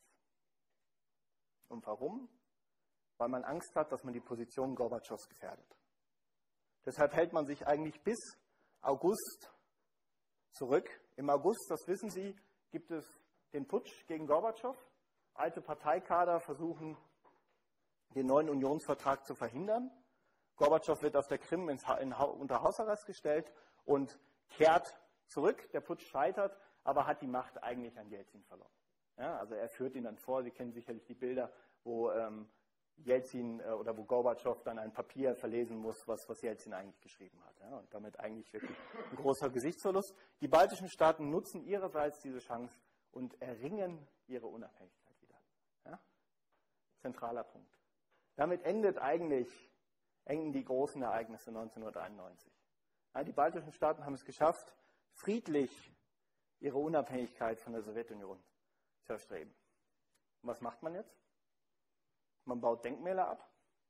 Und warum? Weil man Angst hat, dass man die Position Gorbatschows gefährdet. Deshalb hält man sich eigentlich bis August zurück. Im August, das wissen Sie, gibt es den Putsch gegen Gorbatschow. Alte Parteikader versuchen, den neuen Unionsvertrag zu verhindern. Gorbatschow wird auf der Krim ins, in, unter Hausarrest gestellt und kehrt zurück. Der Putsch scheitert, aber hat die Macht eigentlich an Jelzin verloren. Ja, also er führt ihn dann vor. Sie kennen sicherlich die Bilder, wo ähm, Jelzin äh, oder wo Gorbatschow dann ein Papier verlesen muss, was, was Jelzin eigentlich geschrieben hat. Ja, und damit eigentlich wirklich ein großer Gesichtsverlust. Die baltischen Staaten nutzen ihrerseits diese Chance und erringen ihre Unabhängigkeit wieder. Ja? Zentraler Punkt. Damit endet eigentlich, enden die großen Ereignisse neunzehnhunderteinundneunzig. Ja, die baltischen Staaten haben es geschafft, friedlich ihre Unabhängigkeit von der Sowjetunion zu erstreben. Und was macht man jetzt? Man baut Denkmäler ab.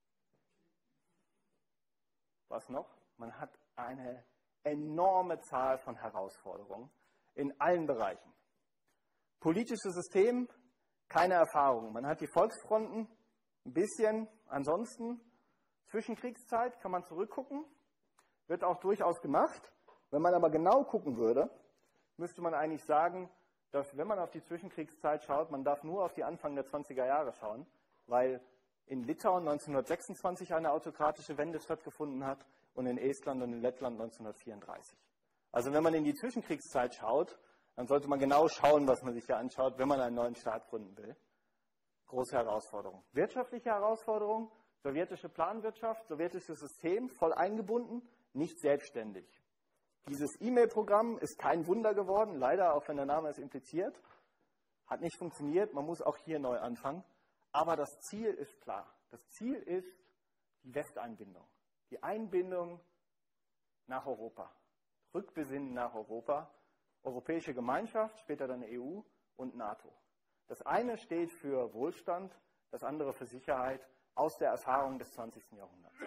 Was noch? Man hat eine enorme Zahl von Herausforderungen in allen Bereichen. Politisches System, keine Erfahrung. Man hat die Volksfronten, ein bisschen. Ansonsten, Zwischenkriegszeit kann man zurückgucken. Wird auch durchaus gemacht. Wenn man aber genau gucken würde, müsste man eigentlich sagen, dass, wenn man auf die Zwischenkriegszeit schaut, man darf nur auf die Anfang der zwanziger Jahre schauen, weil in Litauen neunzehnhundertsechsundzwanzig eine autokratische Wende stattgefunden hat und in Estland und in Lettland neunzehnhundertvierunddreißig. Also wenn man in die Zwischenkriegszeit schaut, dann sollte man genau schauen, was man sich hier anschaut, wenn man einen neuen Staat gründen will. Große Herausforderung. Wirtschaftliche Herausforderung, sowjetische Planwirtschaft, sowjetisches System, voll eingebunden, nicht selbstständig. Dieses E-Mail-Programm ist kein Wunder geworden, leider, auch wenn der Name es impliziert. Hat nicht funktioniert, man muss auch hier neu anfangen. Aber das Ziel ist klar. Das Ziel ist die Westeinbindung. Die Einbindung nach Europa. Rückbesinnen nach Europa. Europäische Gemeinschaft, später dann E U und NATO. Das eine steht für Wohlstand, das andere für Sicherheit aus der Erfahrung des zwanzigsten Jahrhunderts.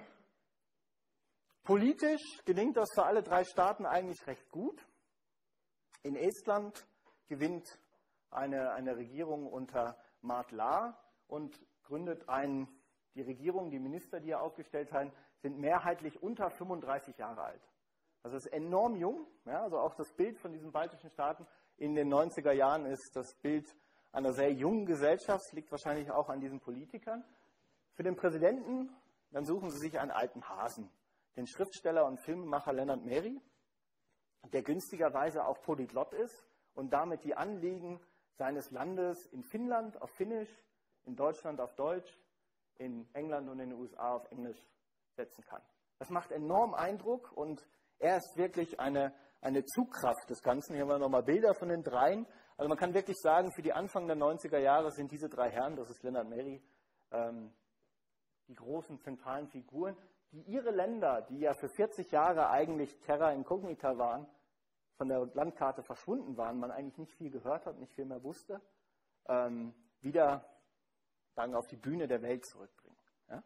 Politisch gelingt das für alle drei Staaten eigentlich recht gut. In Estland gewinnt eine, eine Regierung unter Mart Laar und gründet ein, die Regierung, die Minister, die er aufgestellt haben, sind mehrheitlich unter fünfunddreißig Jahre alt. Also es ist enorm jung. Ja, also auch das Bild von diesen baltischen Staaten in den neunziger Jahren ist das Bild einer sehr jungen Gesellschaft. Das liegt wahrscheinlich auch an diesen Politikern. Für den Präsidenten, dann suchen sie sich einen alten Hasen. Den Schriftsteller und Filmemacher Lennart Meri, der günstigerweise auch Polyglott ist und damit die Anliegen seines Landes in Finnland auf Finnisch, in Deutschland auf Deutsch, in England und in den U S A auf Englisch setzen kann. Das macht enorm Eindruck und er ist wirklich eine, eine Zugkraft des Ganzen. Hier haben wir nochmal Bilder von den dreien. Also man kann wirklich sagen, für die Anfang der neunziger Jahre sind diese drei Herren, das ist Lennart Meri, ähm, die großen zentralen Figuren, die ihre Länder, die ja für vierzig Jahre eigentlich Terra Incognita waren, von der Landkarte verschwunden waren, man eigentlich nicht viel gehört hat, nicht viel mehr wusste, ähm, wieder sagen, auf die Bühne der Welt zurückbringen. Ja?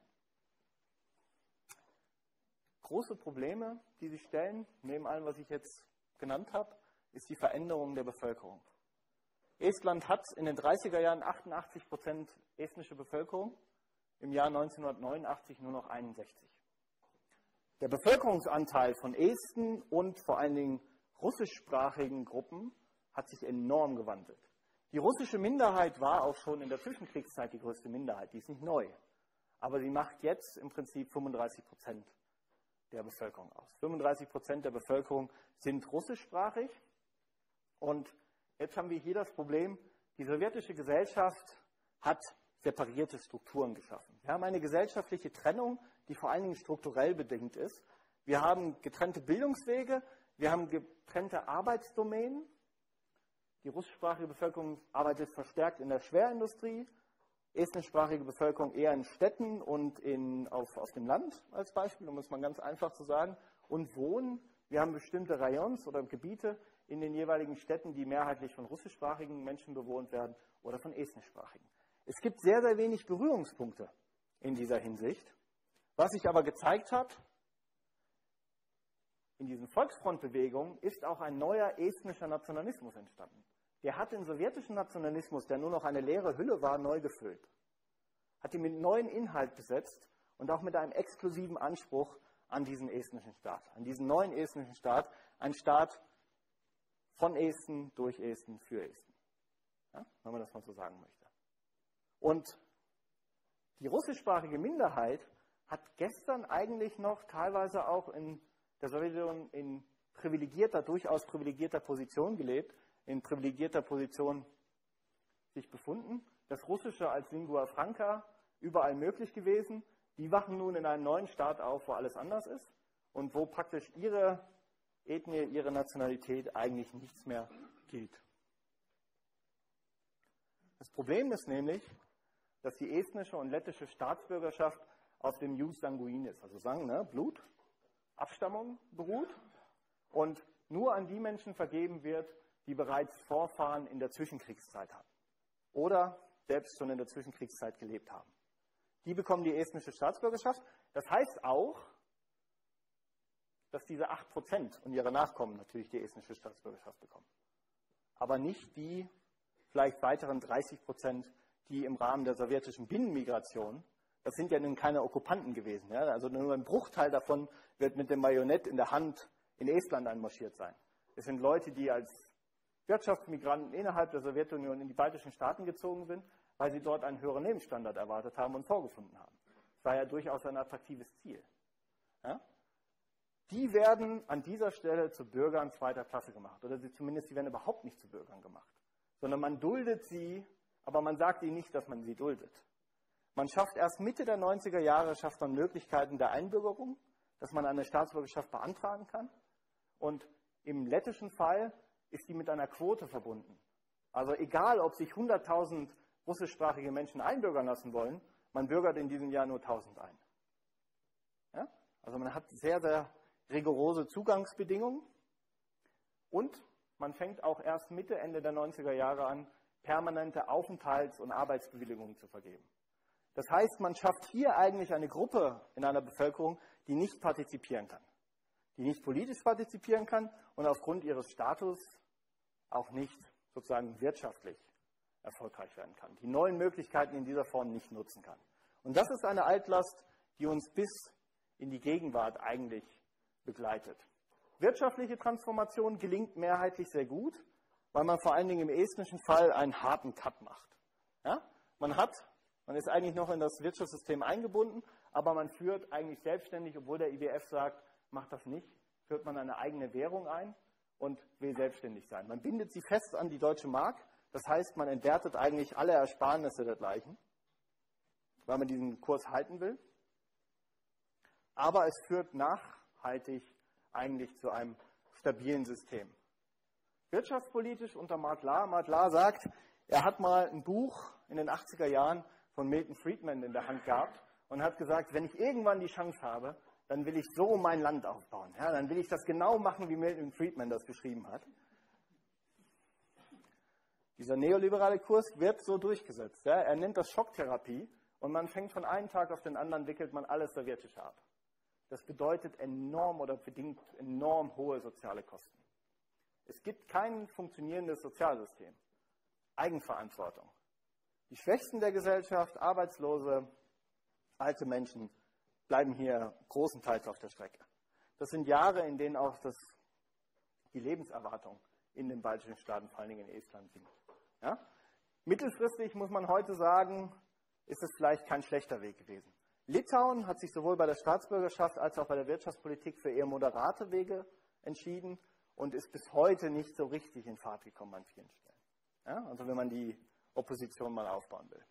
Große Probleme, die sich stellen, neben allem, was ich jetzt genannt habe, ist die Veränderung der Bevölkerung. Estland hat in den dreißiger Jahren achtundachtzig Prozent estnische Bevölkerung, im Jahr neunzehnhundertneunundachtzig nur noch einundsechzig. Der Bevölkerungsanteil von Esten und vor allen Dingen russischsprachigen Gruppen hat sich enorm gewandelt. Die russische Minderheit war auch schon in der Zwischenkriegszeit die größte Minderheit, die ist nicht neu. Aber sie macht jetzt im Prinzip fünfunddreißig Prozent der Bevölkerung aus. fünfunddreißig Prozent der Bevölkerung sind russischsprachig. Und jetzt haben wir hier das Problem, die sowjetische Gesellschaft hat separierte Strukturen geschaffen. Wir haben eine gesellschaftliche Trennung, die vor allen Dingen strukturell bedingt ist. Wir haben getrennte Bildungswege, wir haben getrennte Arbeitsdomänen. Die russischsprachige Bevölkerung arbeitet verstärkt in der Schwerindustrie, estnischsprachige Bevölkerung eher in Städten und in, auf, auf dem Land als Beispiel, um es mal ganz einfach zu sagen, und wohnen. Wir haben bestimmte Rayons oder Gebiete in den jeweiligen Städten, die mehrheitlich von russischsprachigen Menschen bewohnt werden oder von estnischsprachigen. Es gibt sehr, sehr wenig Berührungspunkte in dieser Hinsicht. Was sich aber gezeigt hat, in diesen Volksfrontbewegungen ist auch ein neuer estnischer Nationalismus entstanden. Der hat den sowjetischen Nationalismus, der nur noch eine leere Hülle war, neu gefüllt. Hat ihn mit neuen Inhalt besetzt und auch mit einem exklusiven Anspruch an diesen estnischen Staat, an diesen neuen estnischen Staat, ein Staat von Esten, durch Esten, für Esten. Ja, wenn man das mal so sagen möchte. Und die russischsprachige Minderheit hat gestern eigentlich noch teilweise auch in der Sowjetunion in privilegierter, durchaus privilegierter Position gelebt, in privilegierter Position sich befunden. Das Russische als Lingua Franca überall möglich gewesen. Die wachen nun in einem neuen Staat auf, wo alles anders ist und wo praktisch ihre Ethnie, ihre Nationalität eigentlich nichts mehr gilt. Das Problem ist nämlich, dass die estnische und lettische Staatsbürgerschaft auf dem Jus sanguinis, also Sang, ne, Blut, Abstammung beruht und nur an die Menschen vergeben wird, die bereits Vorfahren in der Zwischenkriegszeit hatten oder selbst schon in der Zwischenkriegszeit gelebt haben. Die bekommen die estnische Staatsbürgerschaft. Das heißt auch, dass diese acht Prozent und ihre Nachkommen natürlich die estnische Staatsbürgerschaft bekommen. Aber nicht die vielleicht weiteren dreißig Prozent, die im Rahmen der sowjetischen Binnenmigration, das sind ja nun keine Okkupanten gewesen. Ja? Also nur ein Bruchteil davon wird mit dem Bajonett in der Hand in Estland einmarschiert sein. Es sind Leute, die als Wirtschaftsmigranten innerhalb der Sowjetunion in die baltischen Staaten gezogen sind, weil sie dort einen höheren Lebensstandard erwartet haben und vorgefunden haben. Das war ja durchaus ein attraktives Ziel. Ja? Die werden an dieser Stelle zu Bürgern zweiter Klasse gemacht. Oder sie zumindest, die werden überhaupt nicht zu Bürgern gemacht. Sondern man duldet sie, aber man sagt ihnen nicht, dass man sie duldet. Man schafft erst Mitte der neunziger Jahre, schafft man Möglichkeiten der Einbürgerung, dass man eine Staatsbürgerschaft beantragen kann. Und im lettischen Fall ist die mit einer Quote verbunden. Also egal, ob sich hunderttausend russischsprachige Menschen einbürgern lassen wollen, man bürgert in diesem Jahr nur tausend ein. Ja? Also man hat sehr, sehr rigorose Zugangsbedingungen und man fängt auch erst Mitte, Ende der neunziger Jahre an, permanente Aufenthalts- und Arbeitsbewilligungen zu vergeben. Das heißt, man schafft hier eigentlich eine Gruppe in einer Bevölkerung, die nicht partizipieren kann. Die nicht politisch partizipieren kann und aufgrund ihres Status auch nicht sozusagen wirtschaftlich erfolgreich werden kann. Die neuen Möglichkeiten in dieser Form nicht nutzen kann. Und das ist eine Altlast, die uns bis in die Gegenwart eigentlich begleitet. Wirtschaftliche Transformation gelingt mehrheitlich sehr gut, weil man vor allen Dingen im estnischen Fall einen harten Cut macht. Ja? Man hat, man ist eigentlich noch in das Wirtschaftssystem eingebunden, aber man führt eigentlich selbstständig, obwohl der I W F sagt, macht das nicht, führt man eine eigene Währung ein und will selbstständig sein. Man bindet sie fest an die deutsche Mark, das heißt, man entwertet eigentlich alle Ersparnisse dergleichen, weil man diesen Kurs halten will. Aber es führt nachhaltig eigentlich zu einem stabilen System. Wirtschaftspolitisch unter Mark Lahr. Mark Lahr sagt, er hat mal ein Buch in den achtziger Jahren von Milton Friedman in der Hand gehabt und hat gesagt, wenn ich irgendwann die Chance habe, dann will ich so mein Land aufbauen. Ja, dann will ich das genau machen, wie Milton Friedman das geschrieben hat. Dieser neoliberale Kurs wird so durchgesetzt. Ja. Er nennt das Schocktherapie und man fängt von einem Tag auf den anderen, wickelt man alles Sowjetische ab. Das bedeutet enorm oder bedingt enorm hohe soziale Kosten. Es gibt kein funktionierendes Sozialsystem. Eigenverantwortung. Die Schwächsten der Gesellschaft, Arbeitslose, alte Menschen, bleiben hier großenteils auf der Strecke. Das sind Jahre, in denen auch das, die Lebenserwartung in den baltischen Staaten, vor allen Dingen in Estland, sinkt. Ja? Mittelfristig muss man heute sagen, ist es vielleicht kein schlechter Weg gewesen. Litauen hat sich sowohl bei der Staatsbürgerschaft als auch bei der Wirtschaftspolitik für eher moderate Wege entschieden und ist bis heute nicht so richtig in Fahrt gekommen an vielen Stellen. Ja? Also wenn man die Opposition mal aufbauen will.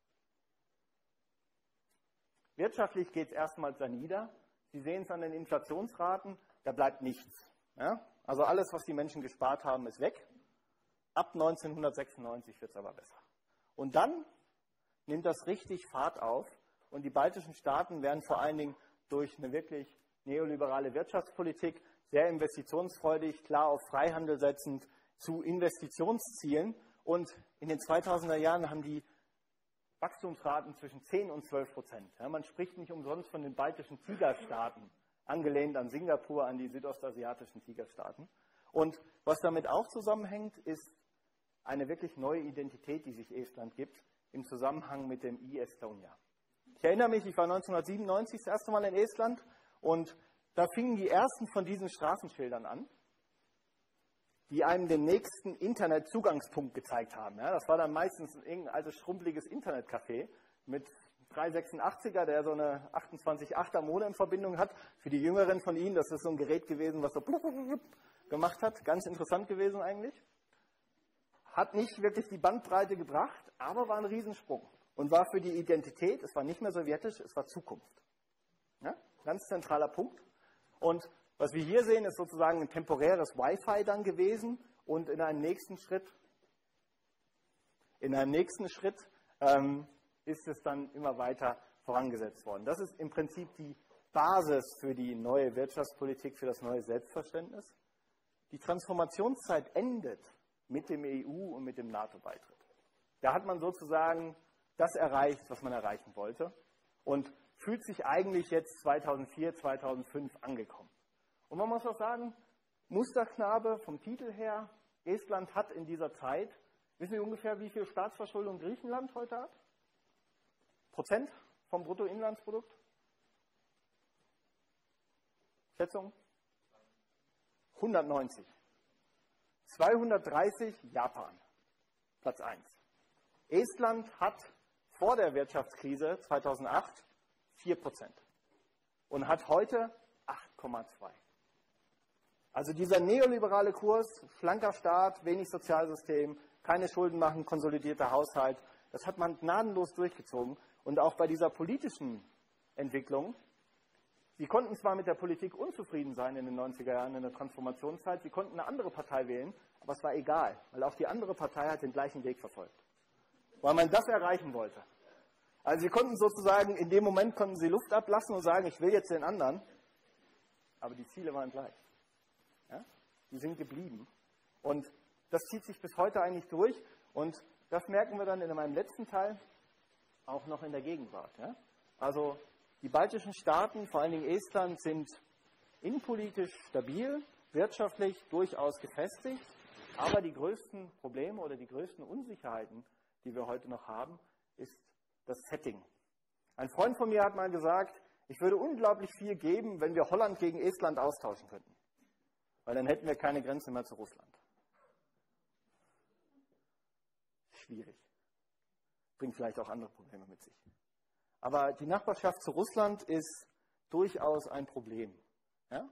Wirtschaftlich geht es erstmals da nieder. Sie sehen es an den Inflationsraten, da bleibt nichts. Ja? Also alles, was die Menschen gespart haben, ist weg. Ab neunzehnhundertsechsundneunzig wird es aber besser. Und dann nimmt das richtig Fahrt auf und die baltischen Staaten werden vor allen Dingen durch eine wirklich neoliberale Wirtschaftspolitik sehr investitionsfreudig, klar auf Freihandel setzend zu Investitionszielen. Und in den zweitausender Jahren haben die Wachstumsraten zwischen zehn und zwölf Prozent. Ja, man spricht nicht umsonst von den baltischen Tigerstaaten, angelehnt an Singapur, an die südostasiatischen Tigerstaaten. Und was damit auch zusammenhängt, ist eine wirklich neue Identität, die sich Estland gibt, im Zusammenhang mit dem e-Estonia. Ich erinnere mich, ich war neunzehnhundertsiebenundneunzig das erste Mal in Estland und da fingen die ersten von diesen Straßenschildern an, die einem den nächsten Internetzugangspunkt gezeigt haben. Ja, das war dann meistens irgendein altes, schrumpeliges Internetcafé mit dreihundertsechsundachtziger, der so eine achtundzwanzig Komma achter Modemverbindung hat. Für die Jüngeren von Ihnen, das ist so ein Gerät gewesen, was so gemacht hat. Ganz interessant gewesen eigentlich. Hat nicht wirklich die Bandbreite gebracht, aber war ein Riesensprung. Und war für die Identität, es war nicht mehr sowjetisch, es war Zukunft. Ja? Ganz zentraler Punkt. Und was wir hier sehen, ist sozusagen ein temporäres Wi-Fi dann gewesen und in einem nächsten Schritt, in einem nächsten Schritt ähm, ist es dann immer weiter vorangesetzt worden. Das ist im Prinzip die Basis für die neue Wirtschaftspolitik, für das neue Selbstverständnis. Die Transformationszeit endet mit dem E U- und mit dem NATO-Beitritt. Da hat man sozusagen das erreicht, was man erreichen wollte und fühlt sich eigentlich jetzt zweitausendvier, zweitausendfünf angekommen. Und man muss auch sagen, Musterknabe vom Titel her, Estland hat in dieser Zeit, wissen Sie ungefähr, wie viel Staatsverschuldung Griechenland heute hat? Prozent vom Bruttoinlandsprodukt? Schätzung? hundertneunzig. zweihundertdreißig Japan, Platz eins. Estland hat vor der Wirtschaftskrise zweitausendacht vier Prozent und hat heute acht Komma zwei. Also dieser neoliberale Kurs, schlanker Staat, wenig Sozialsystem, keine Schulden machen, konsolidierter Haushalt, das hat man gnadenlos durchgezogen. Und auch bei dieser politischen Entwicklung, Sie konnten zwar mit der Politik unzufrieden sein in den neunziger Jahren, in der Transformationszeit, Sie konnten eine andere Partei wählen, aber es war egal, weil auch die andere Partei hat den gleichen Weg verfolgt, weil man das erreichen wollte. Also Sie konnten sozusagen, in dem Moment konnten Sie Luft ablassen und sagen, ich will jetzt den anderen, aber die Ziele waren gleich. Ja? Die sind geblieben. Und das zieht sich bis heute eigentlich durch und das merken wir dann in meinem letzten Teil auch noch in der Gegenwart. Ja? Also die baltischen Staaten, vor allen Dingen Estland, sind innenpolitisch stabil, wirtschaftlich durchaus gefestigt, aber die größten Probleme oder die größten Unsicherheiten, die wir heute noch haben, ist das Setting. Ein Freund von mir hat mal gesagt, ich würde unglaublich viel geben, wenn wir Holland gegen Estland austauschen könnten, weil dann hätten wir keine Grenze mehr zu Russland. Schwierig. Bringt vielleicht auch andere Probleme mit sich. Aber die Nachbarschaft zu Russland ist durchaus ein Problem. Ja?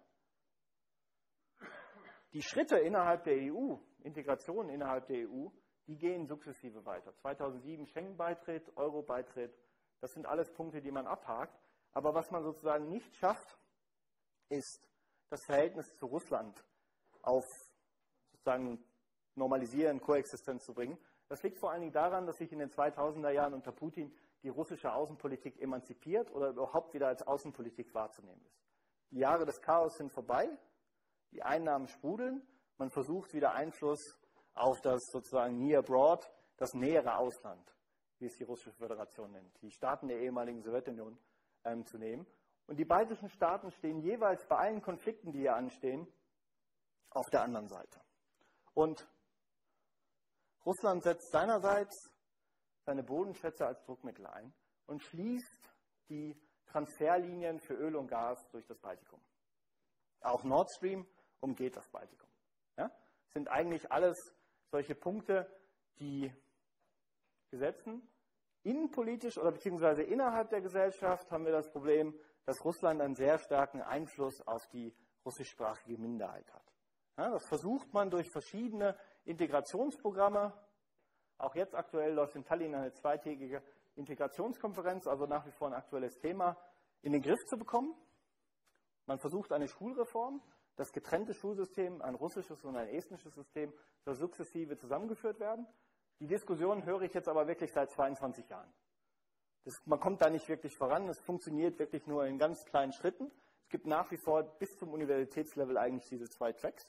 Die Schritte innerhalb der E U, Integration innerhalb der E U, die gehen sukzessive weiter. zweitausendsieben Schengen-Beitritt, Euro-Beitritt, das sind alles Punkte, die man abhakt. Aber was man sozusagen nicht schafft, ist das Verhältnis zu Russland auf sozusagen normalisieren, Koexistenz zu bringen. Das liegt vor allen Dingen daran, dass sich in den zweitausender Jahren unter Putin die russische Außenpolitik emanzipiert oder überhaupt wieder als Außenpolitik wahrzunehmen ist. Die Jahre des Chaos sind vorbei, die Einnahmen sprudeln, man versucht wieder Einfluss auf das sozusagen Near Abroad, das nähere Ausland, wie es die Russische Föderation nennt, die Staaten der ehemaligen Sowjetunion ähm, zu nehmen. Und die baltischen Staaten stehen jeweils bei allen Konflikten, die hier anstehen, auf der anderen Seite. Und Russland setzt seinerseits seine Bodenschätze als Druckmittel ein und schließt die Transferlinien für Öl und Gas durch das Baltikum. Auch Nord Stream umgeht das Baltikum. Ja? Das sind eigentlich alles solche Punkte, die gesetzen. Innenpolitisch oder beziehungsweise innerhalb der Gesellschaft haben wir das Problem, dass Russland einen sehr starken Einfluss auf die russischsprachige Minderheit hat. Ja, das versucht man durch verschiedene Integrationsprogramme. Auch jetzt aktuell läuft in Tallinn eine zweitägige Integrationskonferenz, also nach wie vor ein aktuelles Thema, in den Griff zu bekommen. Man versucht eine Schulreform, das getrennte Schulsystem, ein russisches und ein estnisches System, soll sukzessive zusammengeführt werden. Die Diskussion höre ich jetzt aber wirklich seit zweiundzwanzig Jahren. Das, man kommt da nicht wirklich voran, es funktioniert wirklich nur in ganz kleinen Schritten. Es gibt nach wie vor bis zum Universitätslevel eigentlich diese zwei Tracks.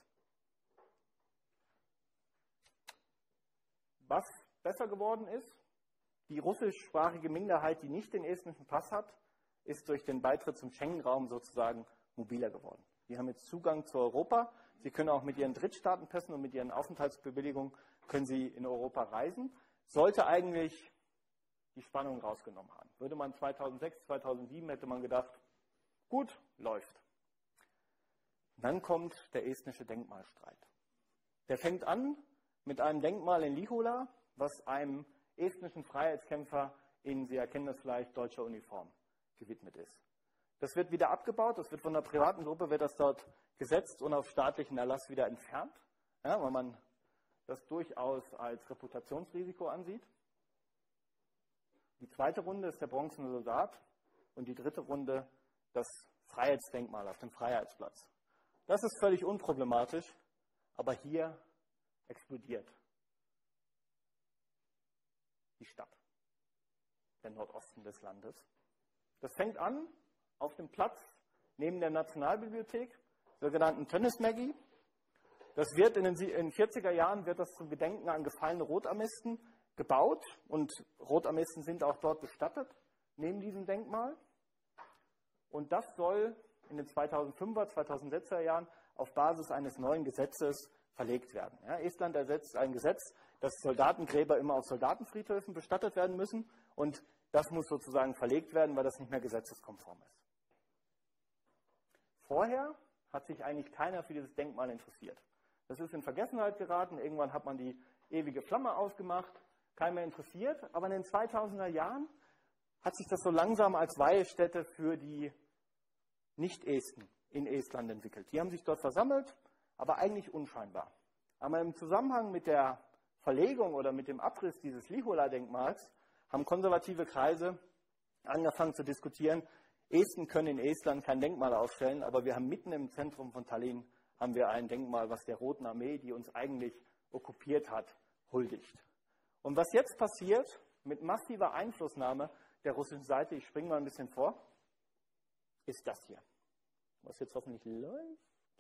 Was besser geworden ist, die russischsprachige Minderheit, die nicht den estnischen Pass hat, ist durch den Beitritt zum Schengen-Raum sozusagen mobiler geworden. Die haben jetzt Zugang zu Europa. Sie können auch mit ihren Drittstaatenpässen und mit ihren Aufenthaltsbewilligungen können sie in Europa reisen. Sollte eigentlich die Spannung rausgenommen haben. Würde man zweitausendsechs, zweitausendsieben hätte man gedacht, gut, läuft. Dann kommt der estnische Denkmalstreit. Der fängt an mit einem Denkmal in Lihula, was einem estnischen Freiheitskämpfer in, Sie erkennen das vielleicht, deutscher Uniform gewidmet ist. Das wird wieder abgebaut, das wird von einer privaten Gruppe, wird das dort gesetzt und auf staatlichen Erlass wieder entfernt, ja, weil man das durchaus als Reputationsrisiko ansieht. Die zweite Runde ist der bronzene Soldat und die dritte Runde das Freiheitsdenkmal auf dem Freiheitsplatz. Das ist völlig unproblematisch, aber hier explodiert die Stadt, der Nordosten des Landes. Das fängt an auf dem Platz neben der Nationalbibliothek, sogenannten Tönnesmägi. Das wird in den vierziger Jahren wird das zum Gedenken an gefallene Rotarmisten gebaut und Rotarmisten sind auch dort bestattet, neben diesem Denkmal. Und das soll in den zweitausendfünfer, zweitausendsechser Jahren auf Basis eines neuen Gesetzes verlegt werden. Ja, Estland ersetzt ein Gesetz, dass Soldatengräber immer auf Soldatenfriedhöfen bestattet werden müssen und das muss sozusagen verlegt werden, weil das nicht mehr gesetzeskonform ist. Vorher hat sich eigentlich keiner für dieses Denkmal interessiert. Das ist in Vergessenheit geraten, irgendwann hat man die ewige Flamme ausgemacht, keiner mehr interessiert, aber in den zweitausender Jahren hat sich das so langsam als Weihestätte für die Nicht-Esten in Estland entwickelt. Die haben sich dort versammelt, aber eigentlich unscheinbar. Aber im Zusammenhang mit der Verlegung oder mit dem Abriss dieses Lihola-Denkmals haben konservative Kreise angefangen zu diskutieren, Esten können in Estland kein Denkmal aufstellen, aber wir haben mitten im Zentrum von Tallinn haben wir ein Denkmal, was der Roten Armee, die uns eigentlich okkupiert hat, huldigt. Und was jetzt passiert, mit massiver Einflussnahme der russischen Seite, ich springe mal ein bisschen vor, ist das hier. Was jetzt hoffentlich läuft.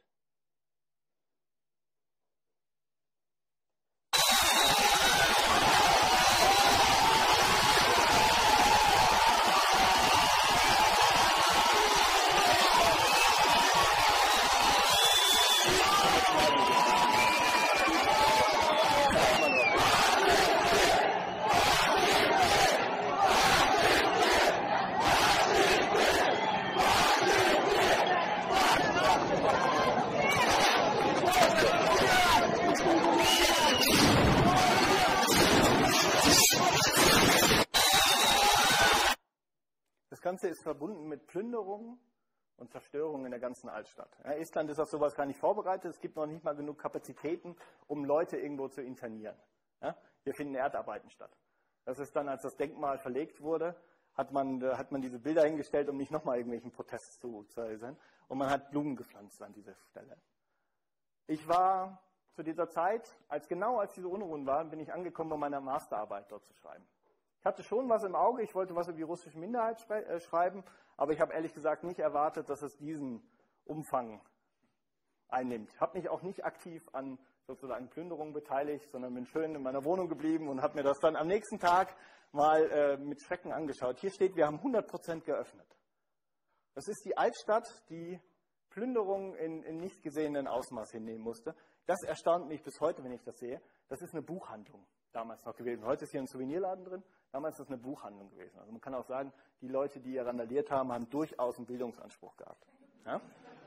Das Ganze ist verbunden mit Plünderungen und Zerstörungen in der ganzen Altstadt. Ja, Estland ist auf sowas gar nicht vorbereitet. Es gibt noch nicht mal genug Kapazitäten, um Leute irgendwo zu internieren. Ja, hier finden Erdarbeiten statt. Das ist dann, als das Denkmal verlegt wurde, hat man, hat man diese Bilder hingestellt, um nicht nochmal irgendwelchen Protest zu, zu äußern. Und man hat Blumen gepflanzt an dieser Stelle. Ich war zu dieser Zeit, als genau als diese Unruhen waren, bin ich angekommen, um meine Masterarbeit dort zu schreiben. Ich hatte schon was im Auge, ich wollte was über die russische Minderheit schreiben, aber ich habe ehrlich gesagt nicht erwartet, dass es diesen Umfang einnimmt. Ich habe mich auch nicht aktiv an sozusagen Plünderungen beteiligt, sondern bin schön in meiner Wohnung geblieben und habe mir das dann am nächsten Tag mal äh, mit Schrecken angeschaut. Hier steht, wir haben hundert Prozent geöffnet. Das ist die Altstadt, die Plünderungen in, in nicht gesehenen Ausmaß hinnehmen musste. Das erstaunt mich bis heute, wenn ich das sehe. Das ist eine Buchhandlung damals noch gewesen. Heute ist hier ein Souvenirladen drin. Damals ist das eine Buchhandlung gewesen. Also man kann auch sagen, die Leute, die hier randaliert haben, haben durchaus einen Bildungsanspruch gehabt. Ja?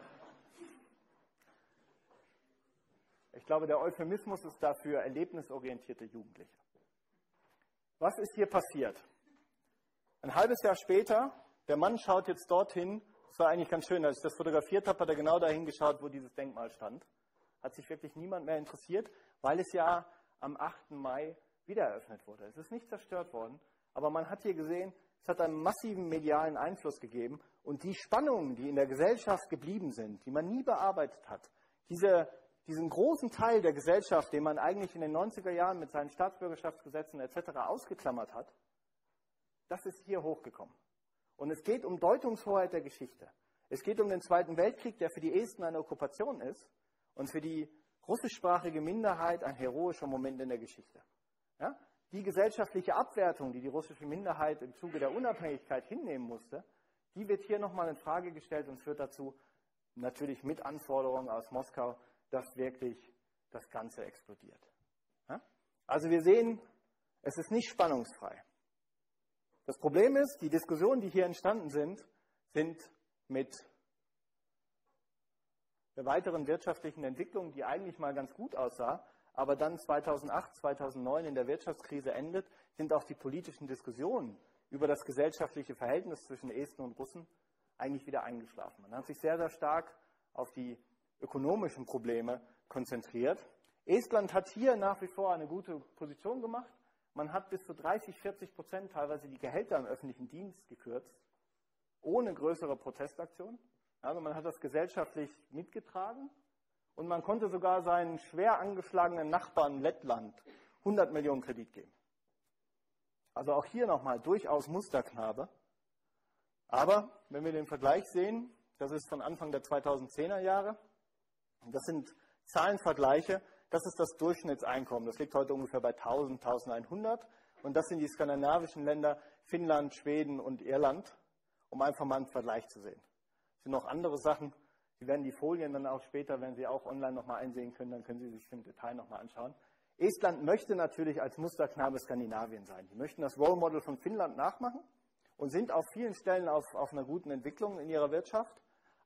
Ich glaube, der Euphemismus ist dafür erlebnisorientierte Jugendliche. Was ist hier passiert? Ein halbes Jahr später, der Mann schaut jetzt dorthin. Das war eigentlich ganz schön, als ich das fotografiert habe, hat er genau dahin geschaut, wo dieses Denkmal stand. Hat sich wirklich niemand mehr interessiert, weil es ja am achten Mai wieder eröffnet wurde. Es ist nicht zerstört worden, aber man hat hier gesehen, es hat einen massiven medialen Einfluss gegeben und die Spannungen, die in der Gesellschaft geblieben sind, die man nie bearbeitet hat, diese, diesen großen Teil der Gesellschaft, den man eigentlich in den neunziger Jahren mit seinen Staatsbürgerschaftsgesetzen et cetera ausgeklammert hat, das ist hier hochgekommen. Und es geht um Deutungshoheit der Geschichte. Es geht um den Zweiten Weltkrieg, der für die Esten eine Okkupation ist und für die russischsprachige Minderheit ein heroischer Moment in der Geschichte. Ja? Die gesellschaftliche Abwertung, die die russische Minderheit im Zuge der Unabhängigkeit hinnehmen musste, die wird hier nochmal in Frage gestellt und führt dazu, natürlich mit Anforderungen aus Moskau, dass wirklich das Ganze explodiert. Ja? Also wir sehen, es ist nicht spannungsfrei. Das Problem ist, die Diskussionen, die hier entstanden sind, sind mit der weiteren wirtschaftlichen Entwicklung, die eigentlich mal ganz gut aussah, aber dann zweitausendacht, zweitausendneun in der Wirtschaftskrise endet, sind auch die politischen Diskussionen über das gesellschaftliche Verhältnis zwischen Esten und Russen eigentlich wieder eingeschlafen. Man hat sich sehr, sehr stark auf die ökonomischen Probleme konzentriert. Estland hat hier nach wie vor eine gute Position gemacht. Man hat bis zu dreißig, vierzig Prozent teilweise die Gehälter im öffentlichen Dienst gekürzt, ohne größere Protestaktionen. Also man hat das gesellschaftlich mitgetragen und man konnte sogar seinen schwer angeschlagenen Nachbarn Lettland hundert Millionen Kredit geben. Also auch hier nochmal durchaus Musterknabe. Aber wenn wir den Vergleich sehen, das ist von Anfang der zweitausendzehner Jahre, das sind Zahlenvergleiche, das ist das Durchschnittseinkommen. Das liegt heute ungefähr bei tausend, eintausendeinhundert. Und das sind die skandinavischen Länder Finnland, Schweden und Irland, um einfach mal einen Vergleich zu sehen. Es sind noch andere Sachen, Sie werden die Folien dann auch später, wenn Sie auch online nochmal einsehen können, dann können Sie sich im Detail nochmal anschauen. Estland möchte natürlich als Musterknabe Skandinavien sein. Die möchten das Role Model von Finnland nachmachen und sind auf vielen Stellen auf, auf einer guten Entwicklung in ihrer Wirtschaft.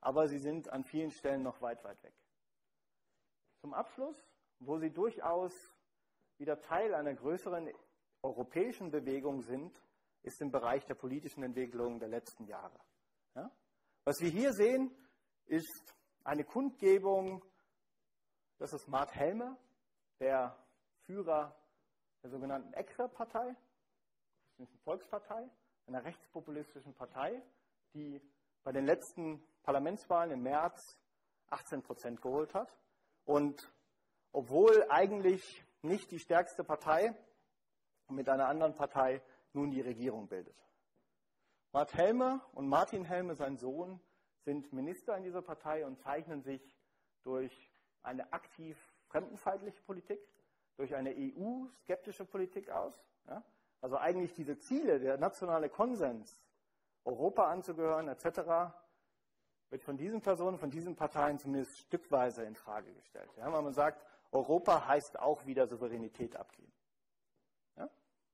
aber sie sind an vielen Stellen noch weit, weit weg. Zum Abschluss, wo sie durchaus wieder Teil einer größeren europäischen Bewegung sind, ist im Bereich der politischen Entwicklung der letzten Jahre. Ja? Was wir hier sehen, ist eine Kundgebung, das ist Mart Helme, der Führer der sogenannten E C R E-Partei, das ist eine Volkspartei, einer rechtspopulistischen Partei, die bei den letzten Parlamentswahlen im März achtzehn Prozent geholt hat und obwohl eigentlich nicht die stärkste Partei mit einer anderen Partei nun die Regierung bildet. Mart Helme und Martin Helme, sein Sohn, sind Minister in dieser Partei und zeichnen sich durch eine aktiv fremdenfeindliche Politik, durch eine E U-skeptische Politik aus. Ja? Also eigentlich diese Ziele, der nationale Konsens, Europa anzugehören et cetera, wird von diesen Personen, von diesen Parteien zumindest stückweise in Frage gestellt. Ja? Weil man sagt, Europa heißt auch wieder Souveränität abgeben. Ja?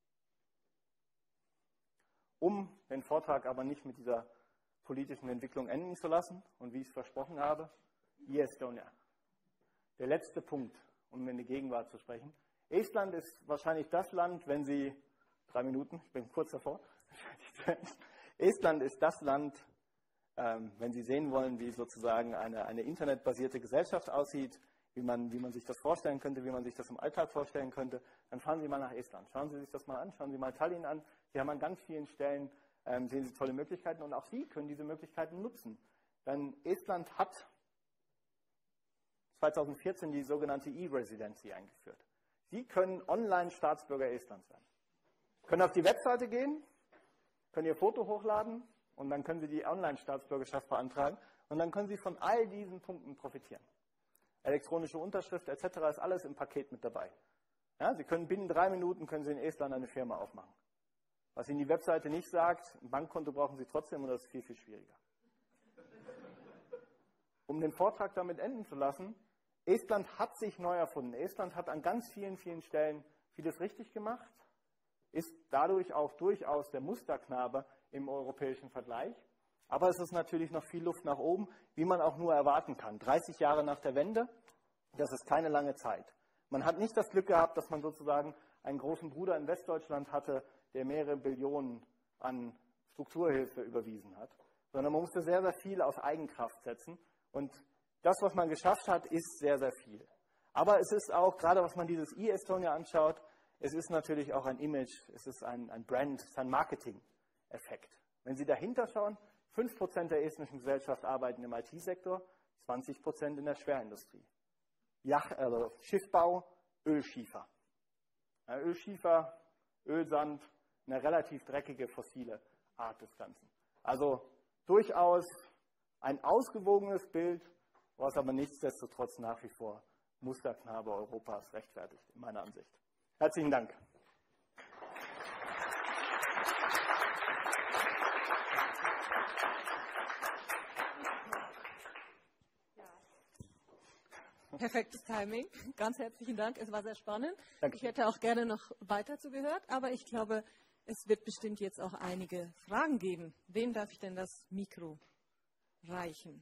Um den Vortrag aber nicht mit dieser politischen Entwicklung enden zu lassen und wie ich es versprochen habe, e-Estonia. Der letzte Punkt, um in die Gegenwart zu sprechen. Estland ist wahrscheinlich das Land, wenn Sie, drei Minuten, ich bin kurz davor, Estland ist das Land, ähm, wenn Sie sehen wollen, wie sozusagen eine, eine internetbasierte Gesellschaft aussieht, wie man, wie man sich das vorstellen könnte, wie man sich das im Alltag vorstellen könnte, dann fahren Sie mal nach Estland. Schauen Sie sich das mal an, schauen Sie mal Tallinn an. Sie haben an ganz vielen Stellen, ähm, sehen Sie tolle Möglichkeiten und auch Sie können diese Möglichkeiten nutzen. Denn Estland hat zweitausendvierzehn die sogenannte E-Residency eingeführt. Sie können online Staatsbürger Estlands sein. Können auf die Webseite gehen, können Ihr Foto hochladen und dann können Sie die Online-Staatsbürgerschaft beantragen und dann können Sie von all diesen Punkten profitieren. Elektronische Unterschrift et cetera ist alles im Paket mit dabei. Ja, Sie können binnen drei Minuten können Sie in Estland eine Firma aufmachen. Was Ihnen die Webseite nicht sagt, ein Bankkonto brauchen Sie trotzdem und das ist viel, viel schwieriger. Um den Vortrag damit enden zu lassen, Estland hat sich neu erfunden. Estland hat an ganz vielen, vielen Stellen vieles richtig gemacht, ist dadurch auch durchaus der Musterknabe im europäischen Vergleich. Aber es ist natürlich noch viel Luft nach oben, wie man auch nur erwarten kann. dreißig Jahre nach der Wende, das ist keine lange Zeit. Man hat nicht das Glück gehabt, dass man sozusagen einen großen Bruder in Westdeutschland hatte, der mehrere Billionen an Strukturhilfe überwiesen hat, sondern man musste sehr, sehr viel aus Eigenkraft setzen. Und das, was man geschafft hat, ist sehr, sehr viel. Aber es ist auch, gerade was man dieses e-Estonia anschaut, es ist natürlich auch ein Image, es ist ein, ein Brand, es ist ein Marketing-Effekt. Wenn Sie dahinter schauen, fünf Prozent der estnischen Gesellschaft arbeiten im I T-Sektor, zwanzig Prozent in der Schwerindustrie. Yacht, also Schiffbau, Ölschiefer. Ja, Ölschiefer, Ölsand, eine relativ dreckige fossile Art des Ganzen. Also durchaus ein ausgewogenes Bild, was aber nichtsdestotrotz nach wie vor Musterknabe Europas rechtfertigt, in meiner Ansicht. Herzlichen Dank. Perfektes Timing. Ganz herzlichen Dank. Es war sehr spannend. Danke. Ich hätte auch gerne noch weiter zugehört, aber ich glaube, es wird bestimmt jetzt auch einige Fragen geben. Wem darf ich denn das Mikro reichen?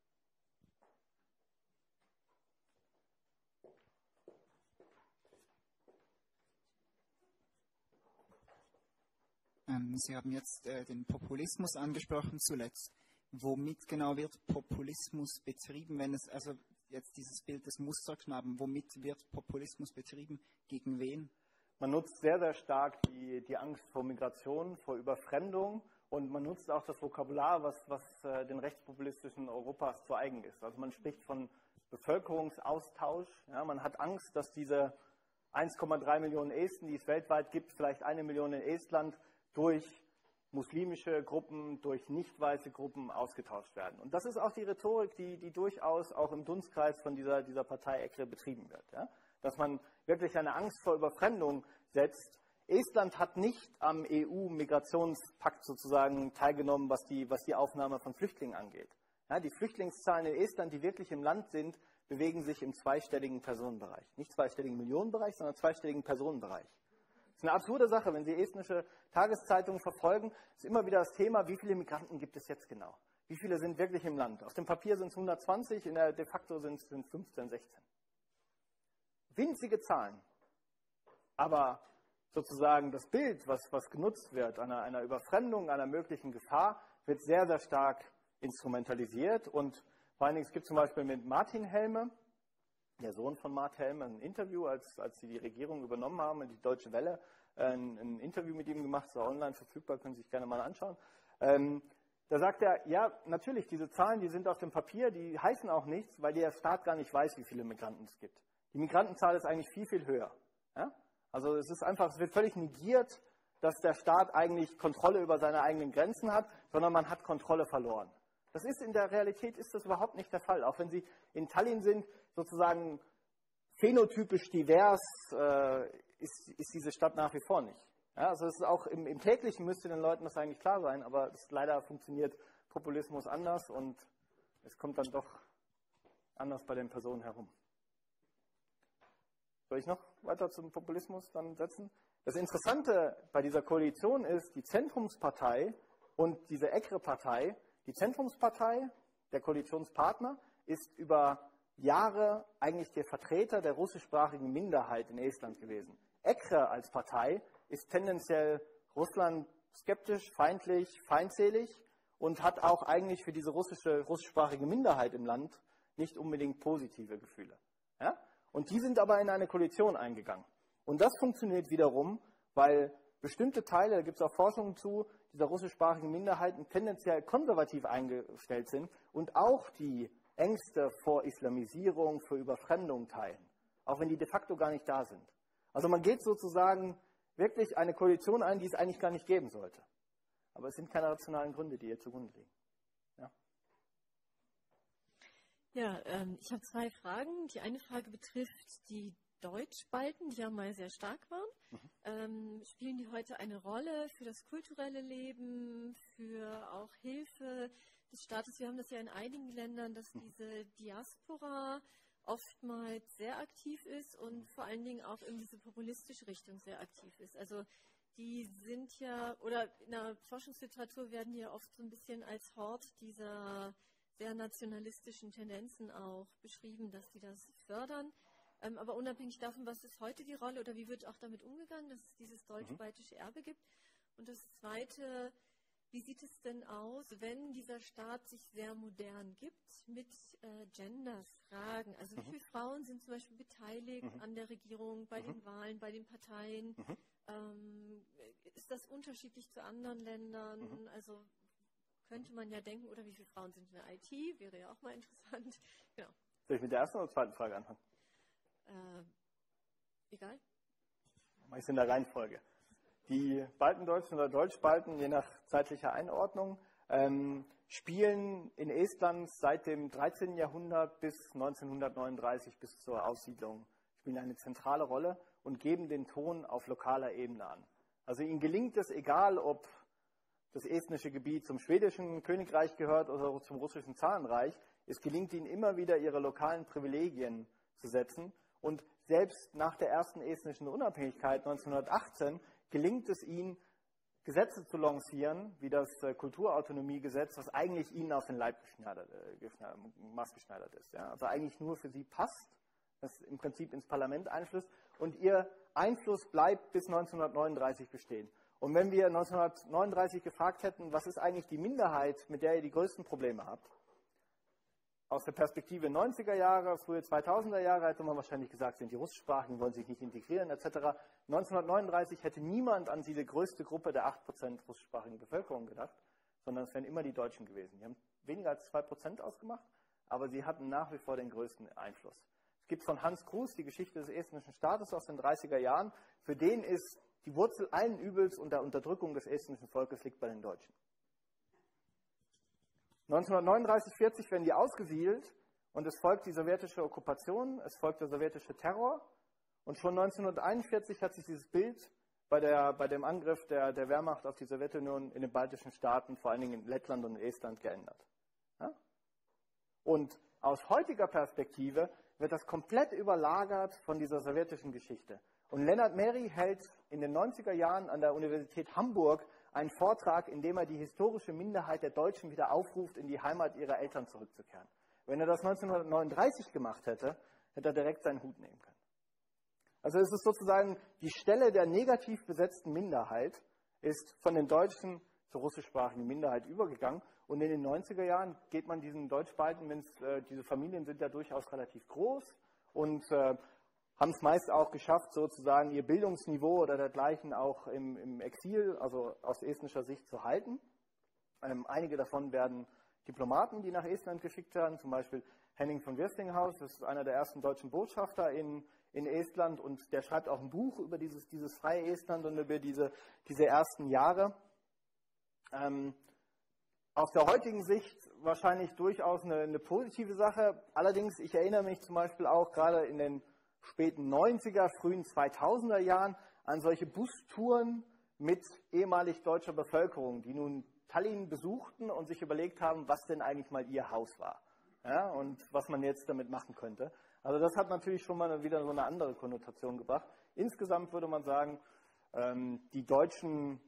Sie haben jetzt äh, den Populismus angesprochen zuletzt. Womit genau wird Populismus betrieben, wenn es, also jetzt dieses Bild des Musterknaben, womit wird Populismus betrieben? Gegen wen? Man nutzt sehr, sehr stark die, die Angst vor Migration, vor Überfremdung und man nutzt auch das Vokabular, was, was äh, den rechtspopulistischen Europas zu eigen ist. Also man spricht von Bevölkerungsaustausch. Ja, man hat Angst, dass diese eins Komma drei Millionen Esten, die es weltweit gibt, vielleicht eine Million in Estland, durch muslimische Gruppen, durch nicht weiße Gruppen ausgetauscht werden. Und das ist auch die Rhetorik, die, die durchaus auch im Dunstkreis von dieser, dieser Partei E C R E betrieben wird. Ja? Dass man wirklich eine Angst vor Überfremdung setzt. Estland hat nicht am E U-Migrationspakt sozusagen teilgenommen, was die, was die Aufnahme von Flüchtlingen angeht. Ja, die Flüchtlingszahlen in Estland, die wirklich im Land sind, bewegen sich im zweistelligen Personenbereich. Nicht zweistelligen Millionenbereich, sondern zweistelligen Personenbereich. Das ist eine absurde Sache, wenn Sie estnische Tageszeitungen verfolgen, ist immer wieder das Thema, wie viele Migranten gibt es jetzt genau? Wie viele sind wirklich im Land? Auf dem Papier sind es hundertzwanzig, in der de facto sind es fünfzehn, sechzehn. Winzige Zahlen. Aber sozusagen das Bild, was, was genutzt wird, einer, einer Überfremdung, einer möglichen Gefahr, wird sehr, sehr stark instrumentalisiert. Und vor allen Dingen, es gibt zum Beispiel mit Martin Helme, der Sohn von Mart Helme, ein Interview, als, als sie die Regierung übernommen haben, in die Deutsche Welle, ein, ein Interview mit ihm gemacht, ist auch online verfügbar, können Sie sich gerne mal anschauen. Ähm, Da sagt er, ja, natürlich, diese Zahlen, die sind auf dem Papier, die heißen auch nichts, weil der Staat gar nicht weiß, wie viele Migranten es gibt. Die Migrantenzahl ist eigentlich viel, viel höher. Ja? Also es ist einfach, es wird völlig negiert, dass der Staat eigentlich Kontrolle über seine eigenen Grenzen hat, sondern man hat Kontrolle verloren. Das ist in der Realität ist das überhaupt nicht der Fall. Auch wenn Sie in Tallinn sind, sozusagen phänotypisch divers, äh, ist, ist diese Stadt nach wie vor nicht. Ja, also es ist auch im, im Täglichen müsste den Leuten das eigentlich klar sein, aber es, leider funktioniert Populismus anders und es kommt dann doch anders bei den Personen herum. Soll ich noch weiter zum Populismus dann setzen? Das Interessante bei dieser Koalition ist, die Zentrumspartei und diese Ekre-Partei, die Zentrumspartei, der Koalitionspartner, ist über Jahre eigentlich der Vertreter der russischsprachigen Minderheit in Estland gewesen. Ekre als Partei ist tendenziell Russland skeptisch, feindlich, feindselig und hat auch eigentlich für diese russische, russischsprachige Minderheit im Land nicht unbedingt positive Gefühle. Ja? Und die sind aber in eine Koalition eingegangen. Und das funktioniert wiederum, weil bestimmte Teile, da gibt es auch Forschungen zu, dieser russischsprachigen Minderheiten tendenziell konservativ eingestellt sind und auch die Ängste vor Islamisierung, vor Überfremdung teilen, auch wenn die de facto gar nicht da sind. Also man geht sozusagen wirklich eine Koalition ein, die es eigentlich gar nicht geben sollte. Aber es sind keine rationalen Gründe, die hier zugrunde liegen. Ja, ja ähm, ich habe zwei Fragen. Die eine Frage betrifft die Deutschbalten, die ja mal sehr stark waren. Mhm. Ähm, spielen die heute eine Rolle für das kulturelle Leben, für auch Hilfe des Staates? Wir haben das ja in einigen Ländern, dass mhm. diese Diaspora oftmals sehr aktiv ist und vor allen Dingen auch in diese populistische Richtung sehr aktiv ist. Also die sind ja, oder in der Forschungsliteratur werden die ja oft so ein bisschen als Hort dieser sehr nationalistischen Tendenzen auch beschrieben, dass die das fördern. Ähm, aber unabhängig davon, was ist heute die Rolle oder wie wird auch damit umgegangen, dass es dieses deutsch-baltische Erbe gibt. Und das Zweite, wie sieht es denn aus, wenn dieser Staat sich sehr modern gibt mit äh, Gender-Fragen? Also mhm. wie viele Frauen sind zum Beispiel beteiligt mhm. an der Regierung, bei mhm. den Wahlen, bei den Parteien? Mhm. Ähm, ist das unterschiedlich zu anderen Ländern? Mhm. Also könnte man ja denken, oder wie viele Frauen sind in der I T? Wäre ja auch mal interessant. Genau. Soll ich mit der ersten oder zweiten Frage anfangen? Äh, egal. Mach ich in der Reihenfolge. Die Baltendeutschen oder Deutschbalten, je nach zeitlicher Einordnung, ähm, spielen in Estland seit dem dreizehnten Jahrhundert bis neunzehnhundertneununddreißig, bis zur Aussiedlung, spielen eine zentrale Rolle und geben den Ton auf lokaler Ebene an. Also ihnen gelingt es, egal ob das estnische Gebiet zum schwedischen Königreich gehört oder zum russischen Zarenreich, es gelingt ihnen immer wieder, ihre lokalen Privilegien zu setzen. Und selbst nach der ersten estnischen Unabhängigkeit neunzehnhundertachtzehn gelingt es ihnen, Gesetze zu lancieren, wie das Kulturautonomiegesetz, was eigentlich ihnen auf den Leib geschneidert, äh, maßgeschneidert ist. Ja? Also eigentlich nur für sie passt, das im Prinzip ins Parlament einflusst und ihr Einfluss bleibt bis neunzehnhundertneununddreißig bestehen. Und wenn wir neunzehnhundertneununddreißig gefragt hätten, was ist eigentlich die Minderheit, mit der ihr die größten Probleme habt, aus der Perspektive neunziger Jahre, frühe zweitausender Jahre hätte man wahrscheinlich gesagt, sind die Russischsprachigen, wollen sich nicht integrieren et cetera. neunzehnhundertneununddreißig hätte niemand an diese größte Gruppe der acht Prozent russischsprachigen Bevölkerung gedacht, sondern es wären immer die Deutschen gewesen. Die haben weniger als zwei Prozent ausgemacht, aber sie hatten nach wie vor den größten Einfluss. Es gibt von Hans Kruse die Geschichte des estnischen Staates aus den dreißiger Jahren. Für den ist die Wurzel allen Übels und der Unterdrückung des estnischen Volkes liegt bei den Deutschen. neunzehnhundertneununddreißig vierzig werden die ausgesiedelt und es folgt die sowjetische Okkupation, es folgt der sowjetische Terror und schon neunzehnhunderteinundvierzig hat sich dieses Bild bei, der, bei dem Angriff der, der Wehrmacht auf die Sowjetunion in den baltischen Staaten, vor allen Dingen in Lettland und in Estland, geändert. Ja? Und aus heutiger Perspektive wird das komplett überlagert von dieser sowjetischen Geschichte. Und Lennart Meri hält in den neunziger Jahren an der Universität Hamburg einen Vortrag, in dem er die historische Minderheit der Deutschen wieder aufruft, in die Heimat ihrer Eltern zurückzukehren. Wenn er das neunzehnhundertneununddreißig gemacht hätte, hätte er direkt seinen Hut nehmen können. Also es ist sozusagen die Stelle der negativ besetzten Minderheit ist von den Deutschen zur russischsprachigen Minderheit übergegangen. Und in den neunziger Jahren geht man diesen Deutschbalten, wenn's, äh, diese Familien sind ja durchaus relativ groß und äh, haben es meist auch geschafft, sozusagen ihr Bildungsniveau oder dergleichen auch im, im Exil, also aus estnischer Sicht, zu halten. Ähm, einige davon werden Diplomaten, die nach Estland geschickt werden, zum Beispiel Henning von Wirstinghaus, das ist einer der ersten deutschen Botschafter in, in Estland und der schreibt auch ein Buch über dieses, dieses freie Estland und über diese, diese ersten Jahre. Ähm, aus der heutigen Sicht wahrscheinlich durchaus eine, eine positive Sache. Allerdings, ich erinnere mich zum Beispiel auch gerade in den späten neunziger, frühen zweitausender Jahren an solche Bustouren mit ehemalig deutscher Bevölkerung, die nun Tallinn besuchten und sich überlegt haben, was denn eigentlich mal ihr Haus war, ja, und was man jetzt damit machen könnte. Also das hat natürlich schon mal wieder so eine andere Konnotation gebracht. Insgesamt würde man sagen, ähm, die Deutschen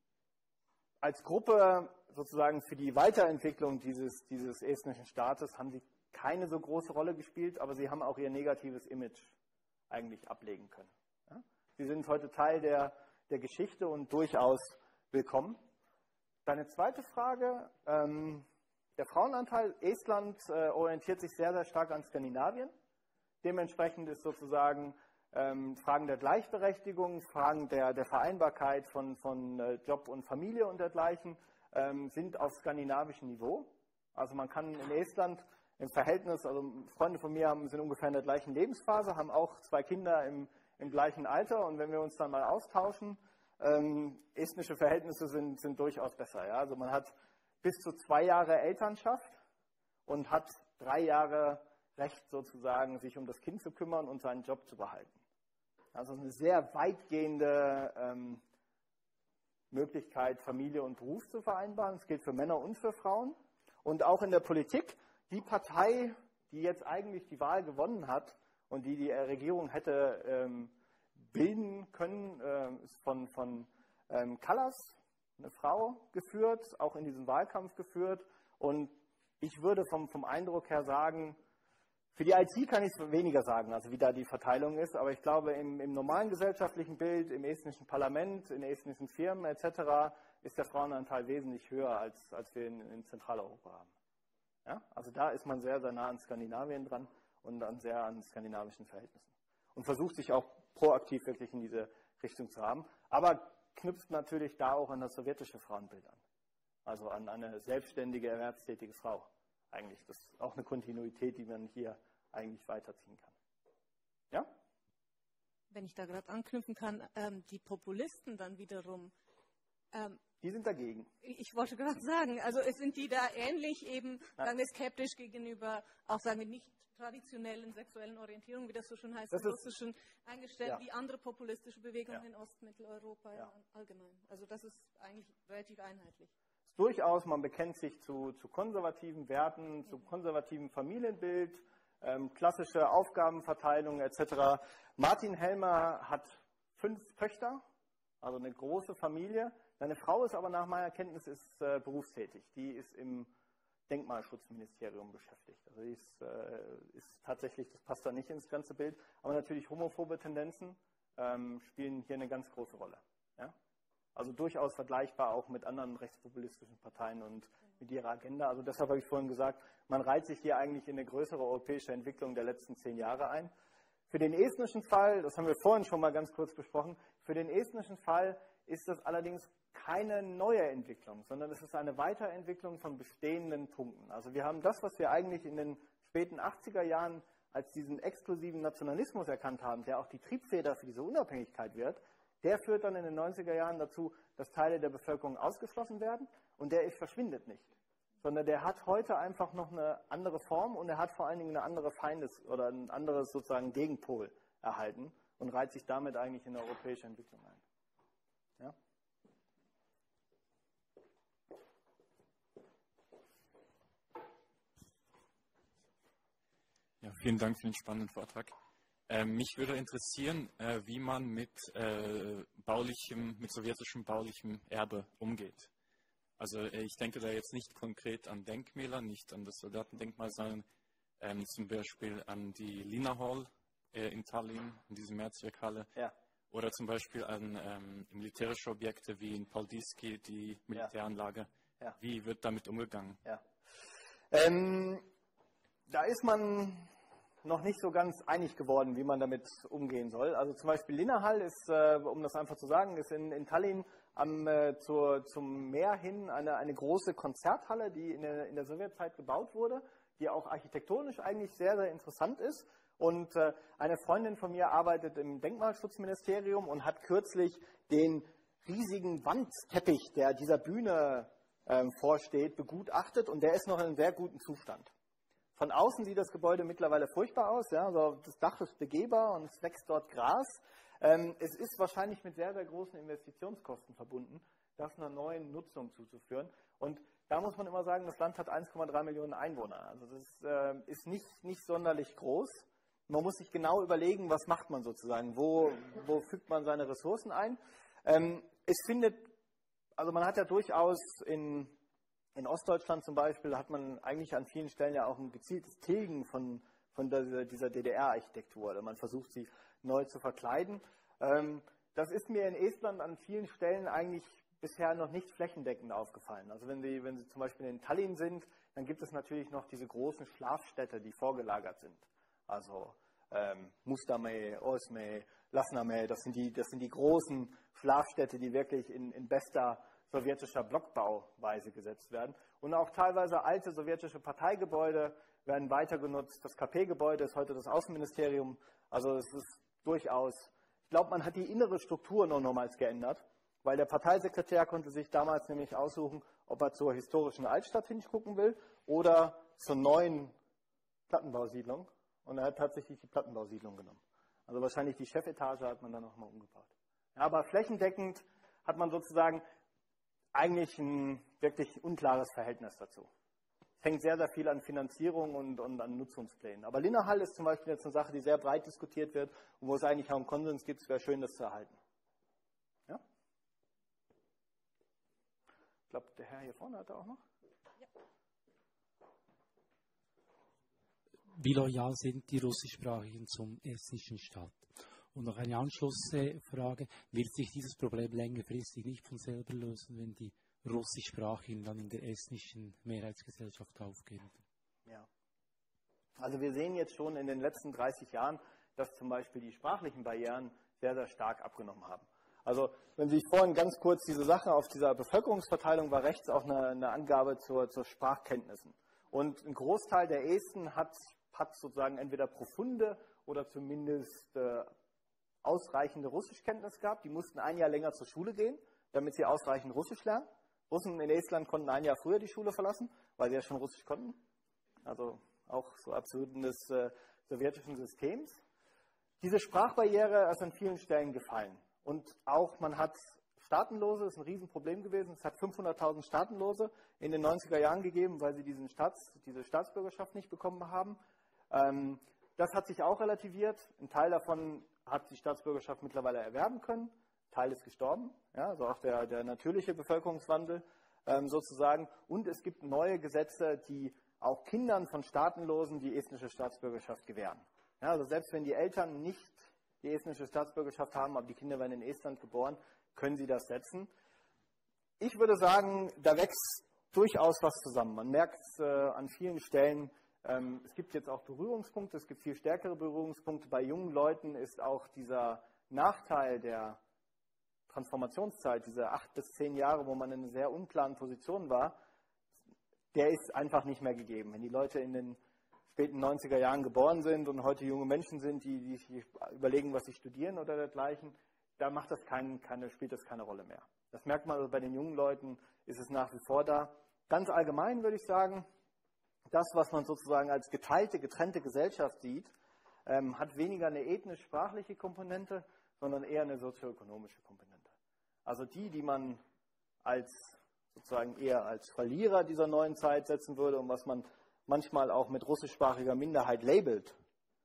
als Gruppe sozusagen für die Weiterentwicklung dieses, dieses estnischen Staates haben sie keine so große Rolle gespielt, aber sie haben auch ihr negatives Image eigentlich ablegen können. Ja? Sie sind heute Teil der, der Geschichte und durchaus willkommen. Deine zweite Frage, ähm, der Frauenanteil. Estland äh, orientiert sich sehr, sehr stark an Skandinavien. Dementsprechend ist sozusagen ähm, Fragen der Gleichberechtigung, Fragen der, der Vereinbarkeit von, von äh, Job und Familie und dergleichen ähm, sind auf skandinavischem Niveau. Also man kann in Estland im Verhältnis, also Freunde von mir haben, sind ungefähr in der gleichen Lebensphase, haben auch zwei Kinder im, im gleichen Alter und wenn wir uns dann mal austauschen, ähm, estnische Verhältnisse sind, sind durchaus besser. Ja? Also man hat bis zu zwei Jahre Elternschaft und hat drei Jahre Recht sozusagen, sich um das Kind zu kümmern und seinen Job zu behalten. Also eine sehr weitgehende ähm, Möglichkeit, Familie und Beruf zu vereinbaren. Das gilt für Männer und für Frauen. Und auch in der Politik, die Partei, die jetzt eigentlich die Wahl gewonnen hat und die die Regierung hätte ähm, bilden können, äh, ist von, von ähm, Kallas, eine Frau, geführt, auch in diesen Wahlkampf geführt. Und ich würde vom, vom Eindruck her sagen, für die I T kann ich es weniger sagen, also wie da die Verteilung ist, aber ich glaube, im, im normalen gesellschaftlichen Bild, im estnischen Parlament, in estnischen Firmen et cetera ist der Frauenanteil wesentlich höher, als, als wir in, in Zentraleuropa haben. Ja? Also da ist man sehr, sehr nah an Skandinavien dran und an sehr an skandinavischen Verhältnissen. Und versucht sich auch proaktiv wirklich in diese Richtung zu haben, aber knüpft natürlich da auch an das sowjetische Frauenbild an. Also an eine selbstständige, erwerbstätige Frau. Eigentlich, das ist auch eine Kontinuität, die man hier eigentlich weiterziehen kann. Ja? Wenn ich da gerade anknüpfen kann, ähm, die Populisten dann wiederum. Ähm, die sind dagegen. Ich wollte gerade sagen, also es sind die da ähnlich eben, ja. sagen wir, skeptisch gegenüber, auch sagen wir nicht traditionellen sexuellen Orientierung, wie das so schon heißt, das im Russischen eingestellt, ja. wie andere populistische Bewegungen ja. in Ostmitteleuropa ja. allgemein. Also das ist eigentlich relativ einheitlich. Durchaus, man bekennt sich zu, zu konservativen Werten, zu konservativem Familienbild, ähm, klassische Aufgabenverteilung et cetera. Martin Helmer hat fünf Töchter, also eine große Familie. Seine Frau ist aber nach meiner Kenntnis ist, äh, berufstätig. Die ist im Denkmalschutzministerium beschäftigt. Also die ist, äh, ist tatsächlich, das passt da nicht ins ganze Bild, aber natürlich homophobe Tendenzen ähm, spielen hier eine ganz große Rolle. Ja? Also durchaus vergleichbar auch mit anderen rechtspopulistischen Parteien und mit ihrer Agenda. Also deshalb habe ich vorhin gesagt, man reiht sich hier eigentlich in eine größere europäische Entwicklung der letzten zehn Jahre ein. Für den estnischen Fall, das haben wir vorhin schon mal ganz kurz besprochen, für den estnischen Fall ist das allerdings keine neue Entwicklung, sondern es ist eine Weiterentwicklung von bestehenden Punkten. Also wir haben das, was wir eigentlich in den späten achtziger Jahren als diesen exklusiven Nationalismus erkannt haben, der auch die Triebfeder für diese Unabhängigkeit wird, der führt dann in den neunziger Jahren dazu, dass Teile der Bevölkerung ausgeschlossen werden und der verschwindet nicht. Sondern der hat heute einfach noch eine andere Form und er hat vor allen Dingen eine andere Feindes- oder ein anderes sozusagen Gegenpol erhalten und reiht sich damit eigentlich in eine europäische Entwicklung ein. Ja? Ja, vielen Dank für den spannenden Vortrag. Ähm, mich würde interessieren, äh, wie man mit äh, baulichem, mit sowjetischem baulichem Erbe umgeht. Also äh, ich denke da jetzt nicht konkret an Denkmäler, nicht an das Soldatendenkmal, sondern ähm, zum Beispiel an die Lina Hall äh, in Tallinn, in diese Mehrzweckhalle. Ja. Oder zum Beispiel an ähm, militärische Objekte wie in Paldiski, die Militäranlage. Ja. Ja. Wie wird damit umgegangen? Ja. Ähm, da ist man noch nicht so ganz einig geworden, wie man damit umgehen soll. Also zum Beispiel Linnahall ist, äh, um das einfach zu sagen, ist in, in Tallinn am, äh, zur, zum Meer hin eine, eine große Konzerthalle, die in der, in der Sowjetzeit gebaut wurde, die auch architektonisch eigentlich sehr, sehr interessant ist. Und äh, eine Freundin von mir arbeitet im Denkmalschutzministerium und hat kürzlich den riesigen Wandteppich, der dieser Bühne äh, vorsteht, begutachtet, und der ist noch in einem sehr guten Zustand. Von außen sieht das Gebäude mittlerweile furchtbar aus. Ja? Also das Dach ist begehbar und es wächst dort Gras. Ähm, es ist wahrscheinlich mit sehr, sehr großen Investitionskosten verbunden, das einer neuen Nutzung zuzuführen. Und da muss man immer sagen, das Land hat eins Komma drei Millionen Einwohner. Also das äh, ist nicht, nicht sonderlich groß. Man muss sich genau überlegen, was macht man sozusagen, wo, wo fügt man seine Ressourcen ein. Ähm, es findet, also man hat ja durchaus in In Ostdeutschland zum Beispiel hat man eigentlich an vielen Stellen ja auch ein gezieltes Tilgen von, von der, dieser D D R-Architektur. Also man versucht, sie neu zu verkleiden. Ähm, das ist mir in Estland an vielen Stellen eigentlich bisher noch nicht flächendeckend aufgefallen. Also wenn Sie, wenn Sie zum Beispiel in Tallinn sind, dann gibt es natürlich noch diese großen Schlafstädte, die vorgelagert sind. Also ähm, Mustamäe, Osmäe, Lasnamäe, das sind die, das sind die großen Schlafstädte, die wirklich in, in bester sowjetischer Blockbauweise gesetzt werden. Und auch teilweise alte sowjetische Parteigebäude werden weiter genutzt. Das K P-Gebäude ist heute das Außenministerium. Also es ist durchaus, ich glaube, man hat die innere Struktur noch nochmals geändert, weil der Parteisekretär konnte sich damals nämlich aussuchen, ob er zur historischen Altstadt hingucken will oder zur neuen Plattenbausiedlung. Und er hat tatsächlich die Plattenbausiedlung genommen. Also wahrscheinlich die Chefetage hat man dann nochmal umgebaut. Ja, aber flächendeckend hat man sozusagen eigentlich ein wirklich unklares Verhältnis dazu. Es hängt sehr, sehr viel an Finanzierung und, und an Nutzungsplänen. Aber Linnahall ist zum Beispiel jetzt eine Sache, die sehr breit diskutiert wird und wo es eigentlich kaum Konsens gibt. Es wäre schön, das zu erhalten. Ja? Ich glaube, der Herr hier vorne hat er auch noch. Ja. Wie loyal sind die Russischsprachigen zum estnischen Staat? Und noch eine Anschlussfrage, wird sich dieses Problem längerfristig nicht von selber lösen, wenn die Russischsprachigen dann in der estnischen Mehrheitsgesellschaft aufgehen? Ja. Also wir sehen jetzt schon in den letzten dreißig Jahren, dass zum Beispiel die sprachlichen Barrieren sehr, sehr stark abgenommen haben. Also wenn Sie vorhin ganz kurz diese Sache auf dieser Bevölkerungsverteilung war rechts auch eine, eine Angabe zur, zur Sprachkenntnissen. Und ein Großteil der Esten hat, hat sozusagen entweder profunde oder zumindest äh, ausreichende Russischkenntnis gehabt. Die mussten ein Jahr länger zur Schule gehen, damit sie ausreichend Russisch lernen. Russen in Estland konnten ein Jahr früher die Schule verlassen, weil sie ja schon Russisch konnten. Also auch so Absurden des äh, sowjetischen Systems. Diese Sprachbarriere ist an vielen Stellen gefallen. Und auch man hat Staatenlose, das ist ein Riesenproblem gewesen. Es hat fünfhunderttausend Staatenlose in den neunziger Jahren gegeben, weil sie diesen Staats, diese Staatsbürgerschaft nicht bekommen haben. Ähm, das hat sich auch relativiert. Ein Teil davon hat die Staatsbürgerschaft mittlerweile erwerben können. Ein Teil ist gestorben, ja, also auch der, der natürliche Bevölkerungswandel ähm, sozusagen. Und es gibt neue Gesetze, die auch Kindern von Staatenlosen die estnische Staatsbürgerschaft gewähren. Ja, also selbst wenn die Eltern nicht die estnische Staatsbürgerschaft haben, aber die Kinder werden in Estland geboren, können sie das setzen. Ich würde sagen, da wächst durchaus was zusammen. Man merkt es äh, an vielen Stellen. Ähm, es gibt jetzt auch Berührungspunkte, es gibt viel stärkere Berührungspunkte. Bei jungen Leuten ist auch dieser Nachteil der Transformationszeit, diese acht bis zehn Jahre, wo man in einer sehr unklaren Position war, der ist einfach nicht mehr gegeben. Wenn die Leute in den späten neunziger Jahren geboren sind und heute junge Menschen sind, die, die sich überlegen, was sie studieren oder dergleichen, da macht das kein, keine, spielt das keine Rolle mehr. Das merkt man also bei den jungen Leuten, ist es nach wie vor da. Ganz allgemein würde ich sagen, das, was man sozusagen als geteilte, getrennte Gesellschaft sieht, ähm, hat weniger eine ethnisch-sprachliche Komponente, sondern eher eine sozioökonomische Komponente. Also die, die man als sozusagen eher als Verlierer dieser neuen Zeit setzen würde und was man manchmal auch mit russischsprachiger Minderheit labelt,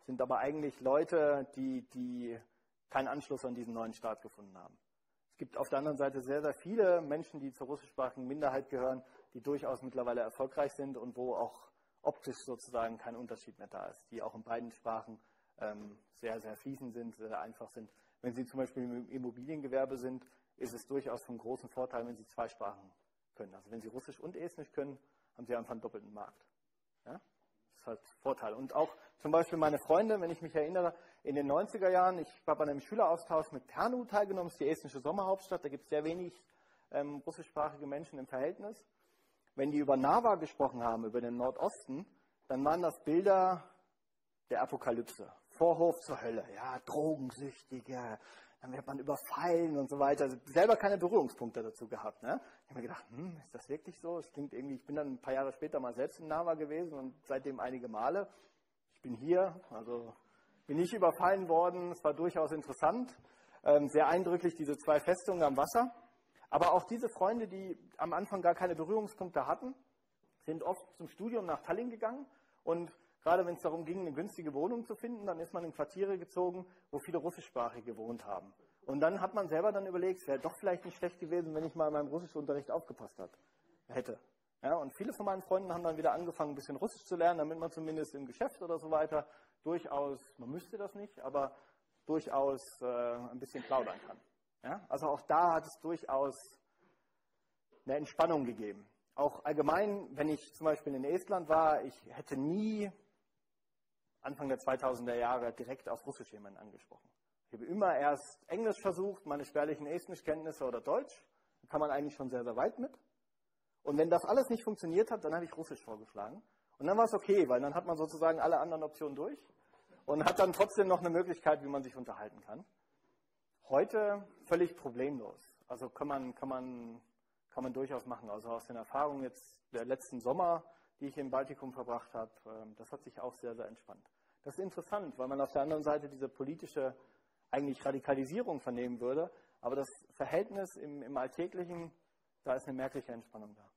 sind aber eigentlich Leute, die, die keinen Anschluss an diesen neuen Staat gefunden haben. Es gibt auf der anderen Seite sehr, sehr viele Menschen, die zur russischsprachigen Minderheit gehören, die durchaus mittlerweile erfolgreich sind und wo auch optisch sozusagen kein Unterschied mehr da ist, die auch in beiden Sprachen ähm, sehr, sehr fließend sind, sehr einfach sind. Wenn Sie zum Beispiel im Immobiliengewerbe sind, ist es durchaus von großem Vorteil, wenn Sie zwei Sprachen können. Also wenn Sie Russisch und Estnisch können, haben Sie einfach einen doppelten Markt. Ja? Das ist halt Vorteil. Und auch zum Beispiel meine Freunde, wenn ich mich erinnere, in den neunziger Jahren, ich habe an einem Schüleraustausch mit Tarnu teilgenommen, das ist die estnische Sommerhauptstadt, da gibt es sehr wenig ähm, russischsprachige Menschen im Verhältnis. Wenn die über Narva gesprochen haben, über den Nordosten, dann waren das Bilder der Apokalypse. Vorhof zur Hölle, ja, Drogensüchtige, dann wird man überfallen und so weiter. Also selber keine Berührungspunkte dazu gehabt. Ne? Ich habe mir gedacht, hm, ist das wirklich so? Es klingt irgendwie, ich bin dann ein paar Jahre später mal selbst in Narva gewesen und seitdem einige Male. Ich bin hier, also bin nicht überfallen worden. Es war durchaus interessant, ähm, sehr eindrücklich, diese zwei Festungen am Wasser. Aber auch diese Freunde, die am Anfang gar keine Berührungspunkte hatten, sind oft zum Studium nach Tallinn gegangen. Und gerade wenn es darum ging, eine günstige Wohnung zu finden, dann ist man in Quartiere gezogen, wo viele Russischsprachige gewohnt haben. Und dann hat man selber dann überlegt, es wäre doch vielleicht nicht schlecht gewesen, wenn ich mal in meinem Russischunterricht aufgepasst hat, hätte. Ja, und viele von meinen Freunden haben dann wieder angefangen, ein bisschen Russisch zu lernen, damit man zumindest im Geschäft oder so weiter durchaus, man müsste das nicht, aber durchaus äh, ein bisschen plaudern kann. Ja? Also auch da hat es durchaus eine Entspannung gegeben. Auch allgemein, wenn ich zum Beispiel in Estland war, ich hätte nie Anfang der zweitausender Jahre direkt auf Russisch jemanden angesprochen. Ich habe immer erst Englisch versucht, meine spärlichen Estnischkenntnisse oder Deutsch. Da kann man eigentlich schon sehr, sehr weit mit. Und wenn das alles nicht funktioniert hat, dann habe ich Russisch vorgeschlagen. Und dann war es okay, weil dann hat man sozusagen alle anderen Optionen durch und hat dann trotzdem noch eine Möglichkeit, wie man sich unterhalten kann. Heute völlig problemlos. Also kann man, kann man, kann man durchaus machen. Also aus den Erfahrungen jetzt der letzten Sommer, die ich im Baltikum verbracht habe, das hat sich auch sehr, sehr entspannt. Das ist interessant, weil man auf der anderen Seite diese politische eigentlich Radikalisierung vernehmen würde, aber das Verhältnis im, im Alltäglichen, da ist eine merkliche Entspannung da.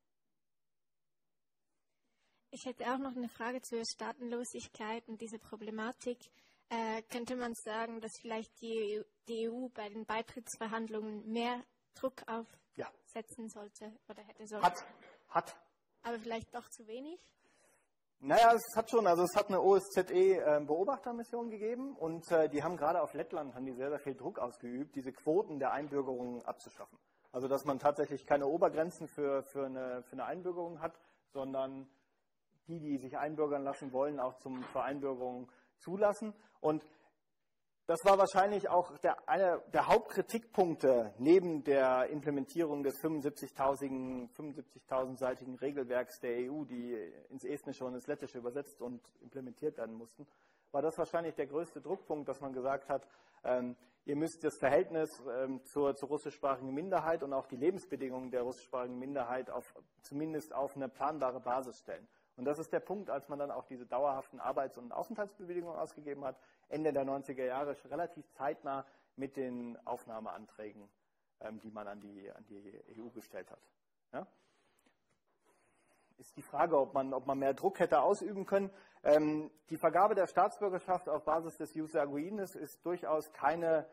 Ich hätte auch noch eine Frage zur Staatenlosigkeit und diese Problematik. Äh, könnte man sagen, dass vielleicht die, die E U bei den Beitrittsverhandlungen mehr Druck aufsetzen ja. sollte oder hätte sollte? Hat, hat. Aber vielleicht doch zu wenig? Naja, es hat schon, also es hat eine O S Z E-Beobachtermission gegeben und äh, die haben gerade auf Lettland haben die sehr, sehr viel Druck ausgeübt, diese Quoten der Einbürgerung abzuschaffen. Also dass man tatsächlich keine Obergrenzen für, für, eine, für eine Einbürgerung hat, sondern die, die sich einbürgern lassen wollen, auch zum, zur Einbürgerung zulassen. Und das war wahrscheinlich auch der, einer der Hauptkritikpunkte neben der Implementierung des fünfundsiebzigtausend-seitigen Regelwerks der E U, die ins Estnische und ins Lettische übersetzt und implementiert werden mussten, war das wahrscheinlich der größte Druckpunkt, dass man gesagt hat, ähm, ihr müsst das Verhältnis ähm, zur, zur russischsprachigen Minderheit und auch die Lebensbedingungen der russischsprachigen Minderheit auf, zumindest auf eine planbare Basis stellen. Und das ist der Punkt, als man dann auch diese dauerhaften Arbeits- und Aufenthaltsbewilligungen ausgegeben hat, Ende der neunziger Jahre, relativ zeitnah mit den Aufnahmeanträgen, ähm, die man an die, an die E U gestellt hat. Ja? Ist die Frage, ob man, ob man mehr Druck hätte ausüben können. Ähm, die Vergabe der Staatsbürgerschaft auf Basis des Jus sanguinis ist durchaus keine,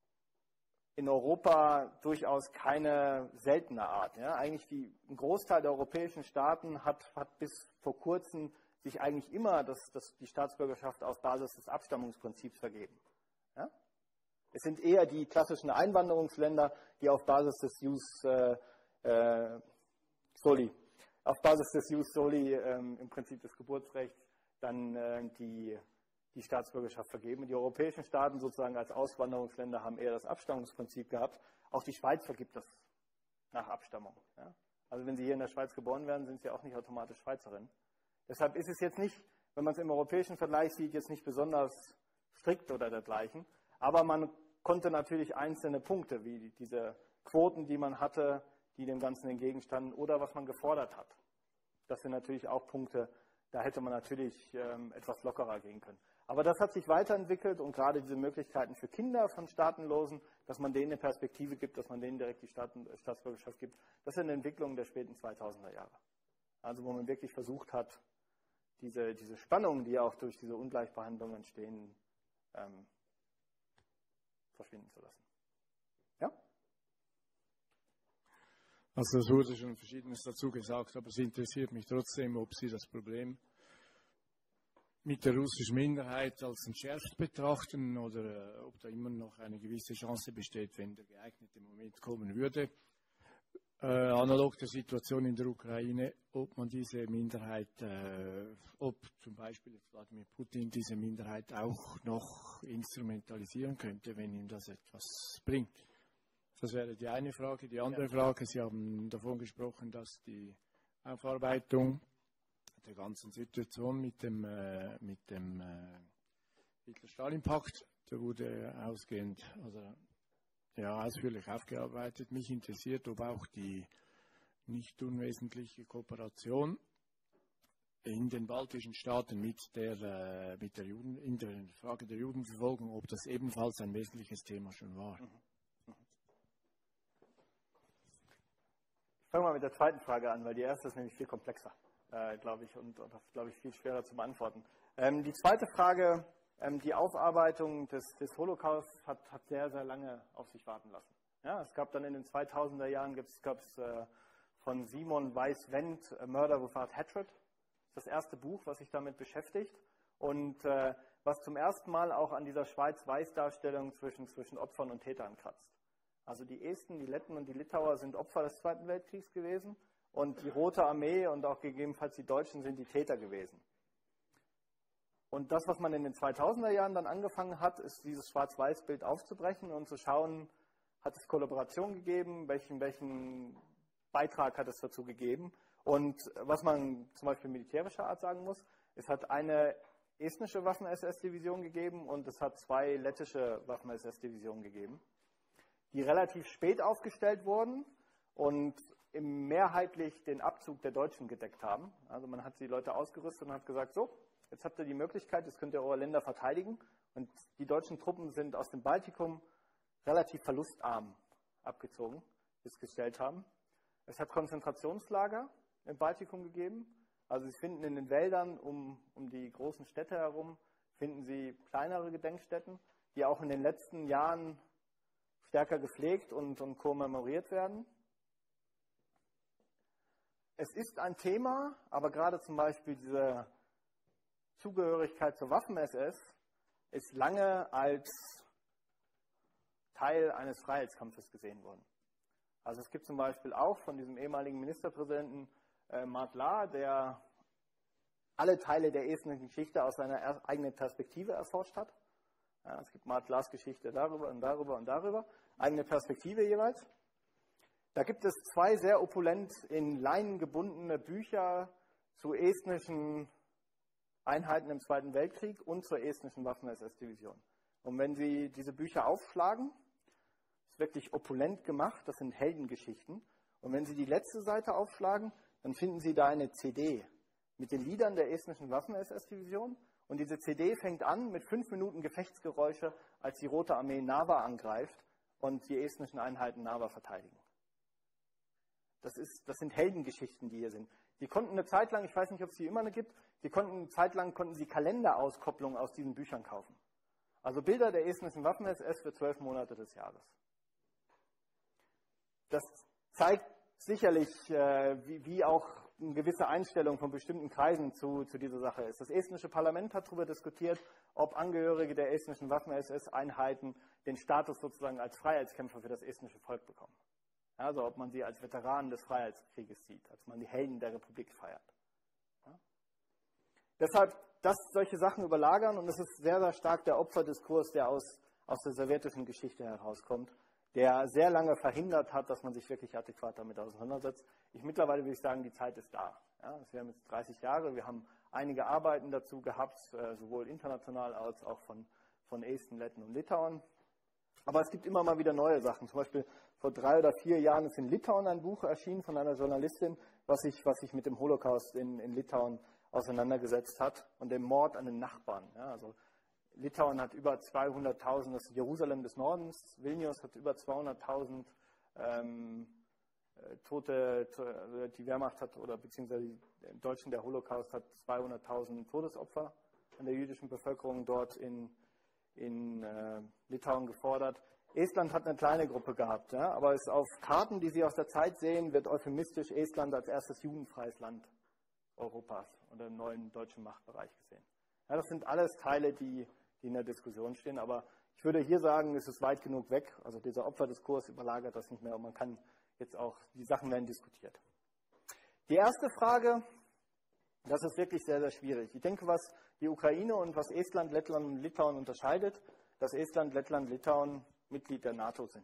in Europa durchaus keine seltene Art. Ja? Eigentlich die, ein Großteil der europäischen Staaten hat, hat bis vor kurzem sich eigentlich immer das, das, die Staatsbürgerschaft auf Basis des Abstammungsprinzips vergeben. Ja? Es sind eher die klassischen Einwanderungsländer, die auf Basis des Jus äh, äh, Soli, auf Basis des Jus Soli ähm, im Prinzip des Geburtsrechts dann äh, die, die Staatsbürgerschaft vergeben. Die europäischen Staaten sozusagen als Auswanderungsländer haben eher das Abstammungsprinzip gehabt. Auch die Schweiz vergibt das nach Abstammung. Ja? Also wenn Sie hier in der Schweiz geboren werden, sind Sie auch nicht automatisch Schweizerin. Deshalb ist es jetzt nicht, wenn man es im europäischen Vergleich sieht, jetzt nicht besonders strikt oder dergleichen. Aber man konnte natürlich einzelne Punkte, wie diese Quoten, die man hatte, die dem Ganzen entgegenstanden, oder was man gefordert hat. Das sind natürlich auch Punkte, da hätte man natürlich ähm, etwas lockerer gehen können. Aber das hat sich weiterentwickelt und gerade diese Möglichkeiten für Kinder von Staatenlosen, dass man denen eine Perspektive gibt, dass man denen direkt die Staaten, Staatsbürgerschaft gibt, das sind Entwicklungen der späten zweitausender Jahre. Also wo man wirklich versucht hat, diese, diese Spannungen, die auch durch diese Ungleichbehandlung entstehen, ähm, verschwinden zu lassen. Ja? Also es wurde schon Verschiedenes dazu gesagt, aber es interessiert mich trotzdem, ob Sie das Problem mit der russischen Minderheit als entschärft betrachten oder äh, ob da immer noch eine gewisse Chance besteht, wenn der geeignete Moment kommen würde. Äh, analog der Situation in der Ukraine, ob man diese Minderheit, äh, ob zum Beispiel jetzt Wladimir Putin diese Minderheit auch noch instrumentalisieren könnte, wenn ihm das etwas bringt. Das wäre die eine Frage. Die andere Frage, Sie haben davon gesprochen, dass die Aufarbeitung der ganzen Situation mit dem, äh, mit dem äh, Hitler-Stalin-Pakt, der wurde ausgehend, also ja, ausführlich aufgearbeitet. Mich interessiert, ob auch die nicht unwesentliche Kooperation in den baltischen Staaten mit der, äh, mit der Juden, in der Frage der Judenverfolgung, ob das ebenfalls ein wesentliches Thema schon war. Ich fange mal mit der zweiten Frage an, weil die erste ist nämlich viel komplexer, äh, glaube ich, und, und glaube ich, viel schwerer zu beantworten. Ähm, die zweite Frage, ähm, die Aufarbeitung des, des Holocaust, hat, hat sehr, sehr lange auf sich warten lassen. Ja, es gab dann in den zweitausender Jahren, gab es äh, von Simon Weiss-Wendt, A Murder Without Hatred, das erste Buch, was sich damit beschäftigt und äh, was zum ersten Mal auch an dieser Schwarz-Weiß-Darstellung zwischen, zwischen Opfern und Tätern kratzt. Also die Esten, die Letten und die Litauer sind Opfer des Zweiten Weltkriegs gewesen und die Rote Armee und auch gegebenenfalls die Deutschen sind die Täter gewesen. Und das, was man in den zweitausender Jahren dann angefangen hat, ist dieses Schwarz-Weiß-Bild aufzubrechen und zu schauen, hat es Kollaboration gegeben, welchen, welchen Beitrag hat es dazu gegeben. Und was man zum Beispiel militärischer Art sagen muss, es hat eine estnische Waffen-S S-Division gegeben und es hat zwei lettische Waffen-S S-Divisionen gegeben, die relativ spät aufgestellt wurden und im mehrheitlich den Abzug der Deutschen gedeckt haben. Also man hat die Leute ausgerüstet und hat gesagt, so, jetzt habt ihr die Möglichkeit, jetzt könnt ihr eure Länder verteidigen. Und die deutschen Truppen sind aus dem Baltikum relativ verlustarm abgezogen, bis sie gestellt haben. Es hat Konzentrationslager im Baltikum gegeben. Also Sie finden in den Wäldern um, um die großen Städte herum, finden Sie kleinere Gedenkstätten, die auch in den letzten Jahren stärker gepflegt und, und kommemoriert werden. Es ist ein Thema, aber gerade zum Beispiel diese Zugehörigkeit zur Waffen-S S ist lange als Teil eines Freiheitskampfes gesehen worden. Also es gibt zum Beispiel auch von diesem ehemaligen Ministerpräsidenten äh, Mart Laar, der alle Teile der estnischen Geschichte aus seiner eigenen Perspektive erforscht hat. Ja, es gibt Mart Laars Geschichte darüber und darüber und darüber, eigene Perspektive jeweils. Da gibt es zwei sehr opulent in Leinen gebundene Bücher zu estnischen Einheiten im Zweiten Weltkrieg und zur estnischen Waffen-S S-Division. Und wenn Sie diese Bücher aufschlagen, ist wirklich opulent gemacht, das sind Heldengeschichten. Und wenn Sie die letzte Seite aufschlagen, dann finden Sie da eine C D mit den Liedern der estnischen Waffen-S S-Division. Und diese C D fängt an mit fünf Minuten Gefechtsgeräusche, als die Rote Armee Narva angreift und die estnischen Einheiten Narva verteidigen. Das, ist, das sind Heldengeschichten, die hier sind. Die konnten eine Zeit lang, ich weiß nicht, ob es die immer noch gibt, die konnten eine Zeit lang konnten sie Kalenderauskopplungen aus diesen Büchern kaufen. Also Bilder der estnischen Waffen-S S für zwölf Monate des Jahres. Das zeigt sicherlich, äh, wie, wie auch eine gewisse Einstellung von bestimmten Kreisen zu, zu dieser Sache ist. Das estnische Parlament hat darüber diskutiert, ob Angehörige der estnischen Waffen-S S-Einheiten den Status sozusagen als Freiheitskämpfer für das estnische Volk bekommen. Also ob man sie als Veteranen des Freiheitskrieges sieht, als man die Helden der Republik feiert. Ja? Deshalb, dass solche Sachen überlagern, und es ist sehr, sehr stark der Opferdiskurs, der aus, aus der sowjetischen Geschichte herauskommt, der sehr lange verhindert hat, dass man sich wirklich adäquat damit auseinandersetzt. Ich mittlerweile würde ich sagen, die Zeit ist da. Ja, wir haben jetzt dreißig Jahre, wir haben einige Arbeiten dazu gehabt, sowohl international als auch von, von Esten, Letten und Litauen. Aber es gibt immer mal wieder neue Sachen. Zum Beispiel vor drei oder vier Jahren ist in Litauen ein Buch erschienen von einer Journalistin, was sich, was sich mit dem Holocaust in, in Litauen auseinandergesetzt hat und dem Mord an den Nachbarn. Ja, also Litauen hat über zweihunderttausend, das ist Jerusalem des Nordens, Vilnius hat über zweihunderttausend ähm, Tote, die Wehrmacht hat, oder beziehungsweise im Deutschen der Holocaust hat zweihunderttausend Todesopfer an der jüdischen Bevölkerung dort in, in äh, Litauen gefordert. Estland hat eine kleine Gruppe gehabt, ja, aber es auf Karten, die Sie aus der Zeit sehen, wird euphemistisch Estland als erstes judenfreies Land Europas oder im neuen deutschen Machtbereich gesehen. Ja, das sind alles Teile, die, die in der Diskussion stehen, aber ich würde hier sagen, es ist weit genug weg. Also dieser Opferdiskurs überlagert das nicht mehr und man kann jetzt auch, die Sachen werden diskutiert. Die erste Frage, das ist wirklich sehr, sehr schwierig. Ich denke, was die Ukraine und was Estland, Lettland und Litauen unterscheidet, dass Estland, Lettland, Litauen Mitglied der NATO sind.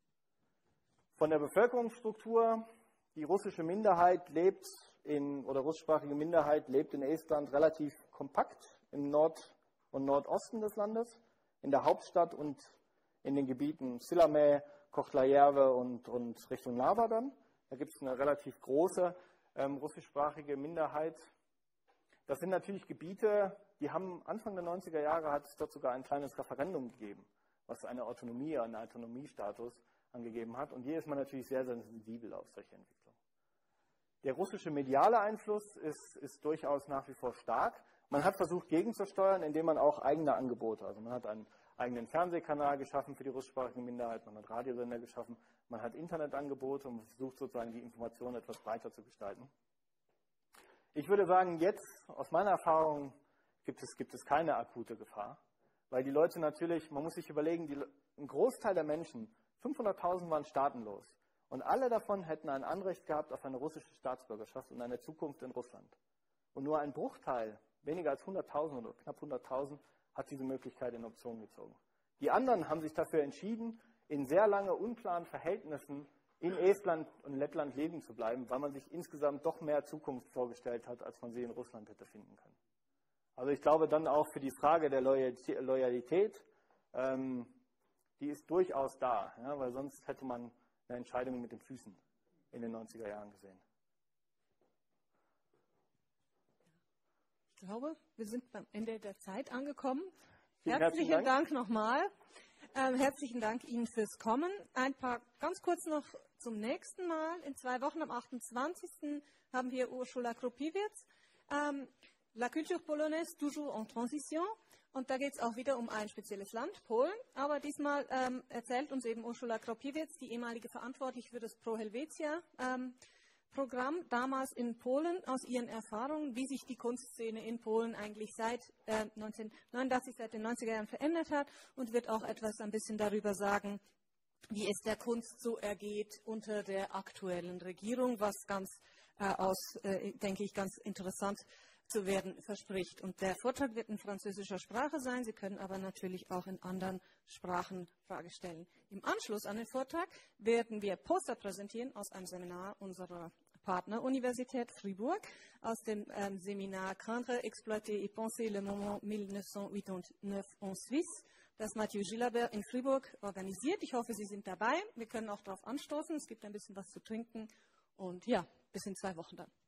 Von der Bevölkerungsstruktur, die russische Minderheit lebt in, oder russischsprachige Minderheit lebt in Estland relativ kompakt im Nord- und Nordosten des Landes, in der Hauptstadt und in den Gebieten Sillamäe, Kohtla-Järve und, und Richtung Narva dann. Da gibt es eine relativ große ähm, russischsprachige Minderheit. Das sind natürlich Gebiete, die haben Anfang der neunziger Jahre hat es dort sogar ein kleines Referendum gegeben, was eine Autonomie, einen Autonomiestatus angegeben hat. Und hier ist man natürlich sehr, sehr sensibel auf solche Entwicklungen. Der russische mediale Einfluss ist, ist durchaus nach wie vor stark. Man hat versucht, gegenzusteuern, indem man auch eigene Angebote, also man hat einen eigenen Fernsehkanal geschaffen für die russischsprachige Minderheit, man hat Radiosender geschaffen, man hat Internetangebote und man versucht sozusagen die Information etwas breiter zu gestalten. Ich würde sagen, jetzt, aus meiner Erfahrung, gibt es, gibt es keine akute Gefahr, weil die Leute natürlich, man muss sich überlegen, die, ein Großteil der Menschen, fünfhunderttausend waren staatenlos und alle davon hätten ein Anrecht gehabt auf eine russische Staatsbürgerschaft und eine Zukunft in Russland. Und nur ein Bruchteil, weniger als hunderttausend oder knapp hunderttausend, hat diese Möglichkeit in Option gezogen. Die anderen haben sich dafür entschieden, in sehr lange unklaren Verhältnissen in Estland und Lettland leben zu bleiben, weil man sich insgesamt doch mehr Zukunft vorgestellt hat, als man sie in Russland hätte finden können. Also ich glaube dann auch für die Frage der Loyalität, ähm, die ist durchaus da, ja, weil sonst hätte man eine Entscheidung mit den Füßen in den neunziger Jahren gesehen. Ich glaube, wir sind beim Ende der Zeit angekommen. Vielen Herzlichen herzlichen Dank, Dank nochmal. Ähm, herzlichen Dank Ihnen fürs Kommen. Ein paar ganz kurz noch zum nächsten Mal. In zwei Wochen, am achtundzwanzigsten haben wir Ursula Kropiwicz. Ähm, La culture polonaise toujours en transition. Und da geht es auch wieder um ein spezielles Land, Polen. Aber diesmal ähm, erzählt uns eben Ursula Kropiwicz, die ehemalige Verantwortliche für das Pro Helvetia ähm, Programm damals in Polen, aus ihren Erfahrungen, wie sich die Kunstszene in Polen eigentlich seit äh, neunzehnhundertneunundachtzig, seit den neunziger Jahren verändert hat und wird auch etwas ein bisschen darüber sagen, wie es der Kunst so ergeht unter der aktuellen Regierung, was ganz äh, aus, äh, denke ich, ganz interessant zu werden verspricht. Und der Vortrag wird in französischer Sprache sein. Sie können aber natürlich auch in anderen Sprachen Fragen stellen. Im Anschluss an den Vortrag werden wir Poster präsentieren aus einem Seminar unserer Partneruniversität Fribourg, aus dem ähm, Seminar Craindre, exploiter et penser le moment mille neuf cent neuf en Suisse, das Mathieu Gilabert in Fribourg organisiert. Ich hoffe, Sie sind dabei. Wir können auch darauf anstoßen. Es gibt ein bisschen was zu trinken. Und ja, bis in zwei Wochen dann.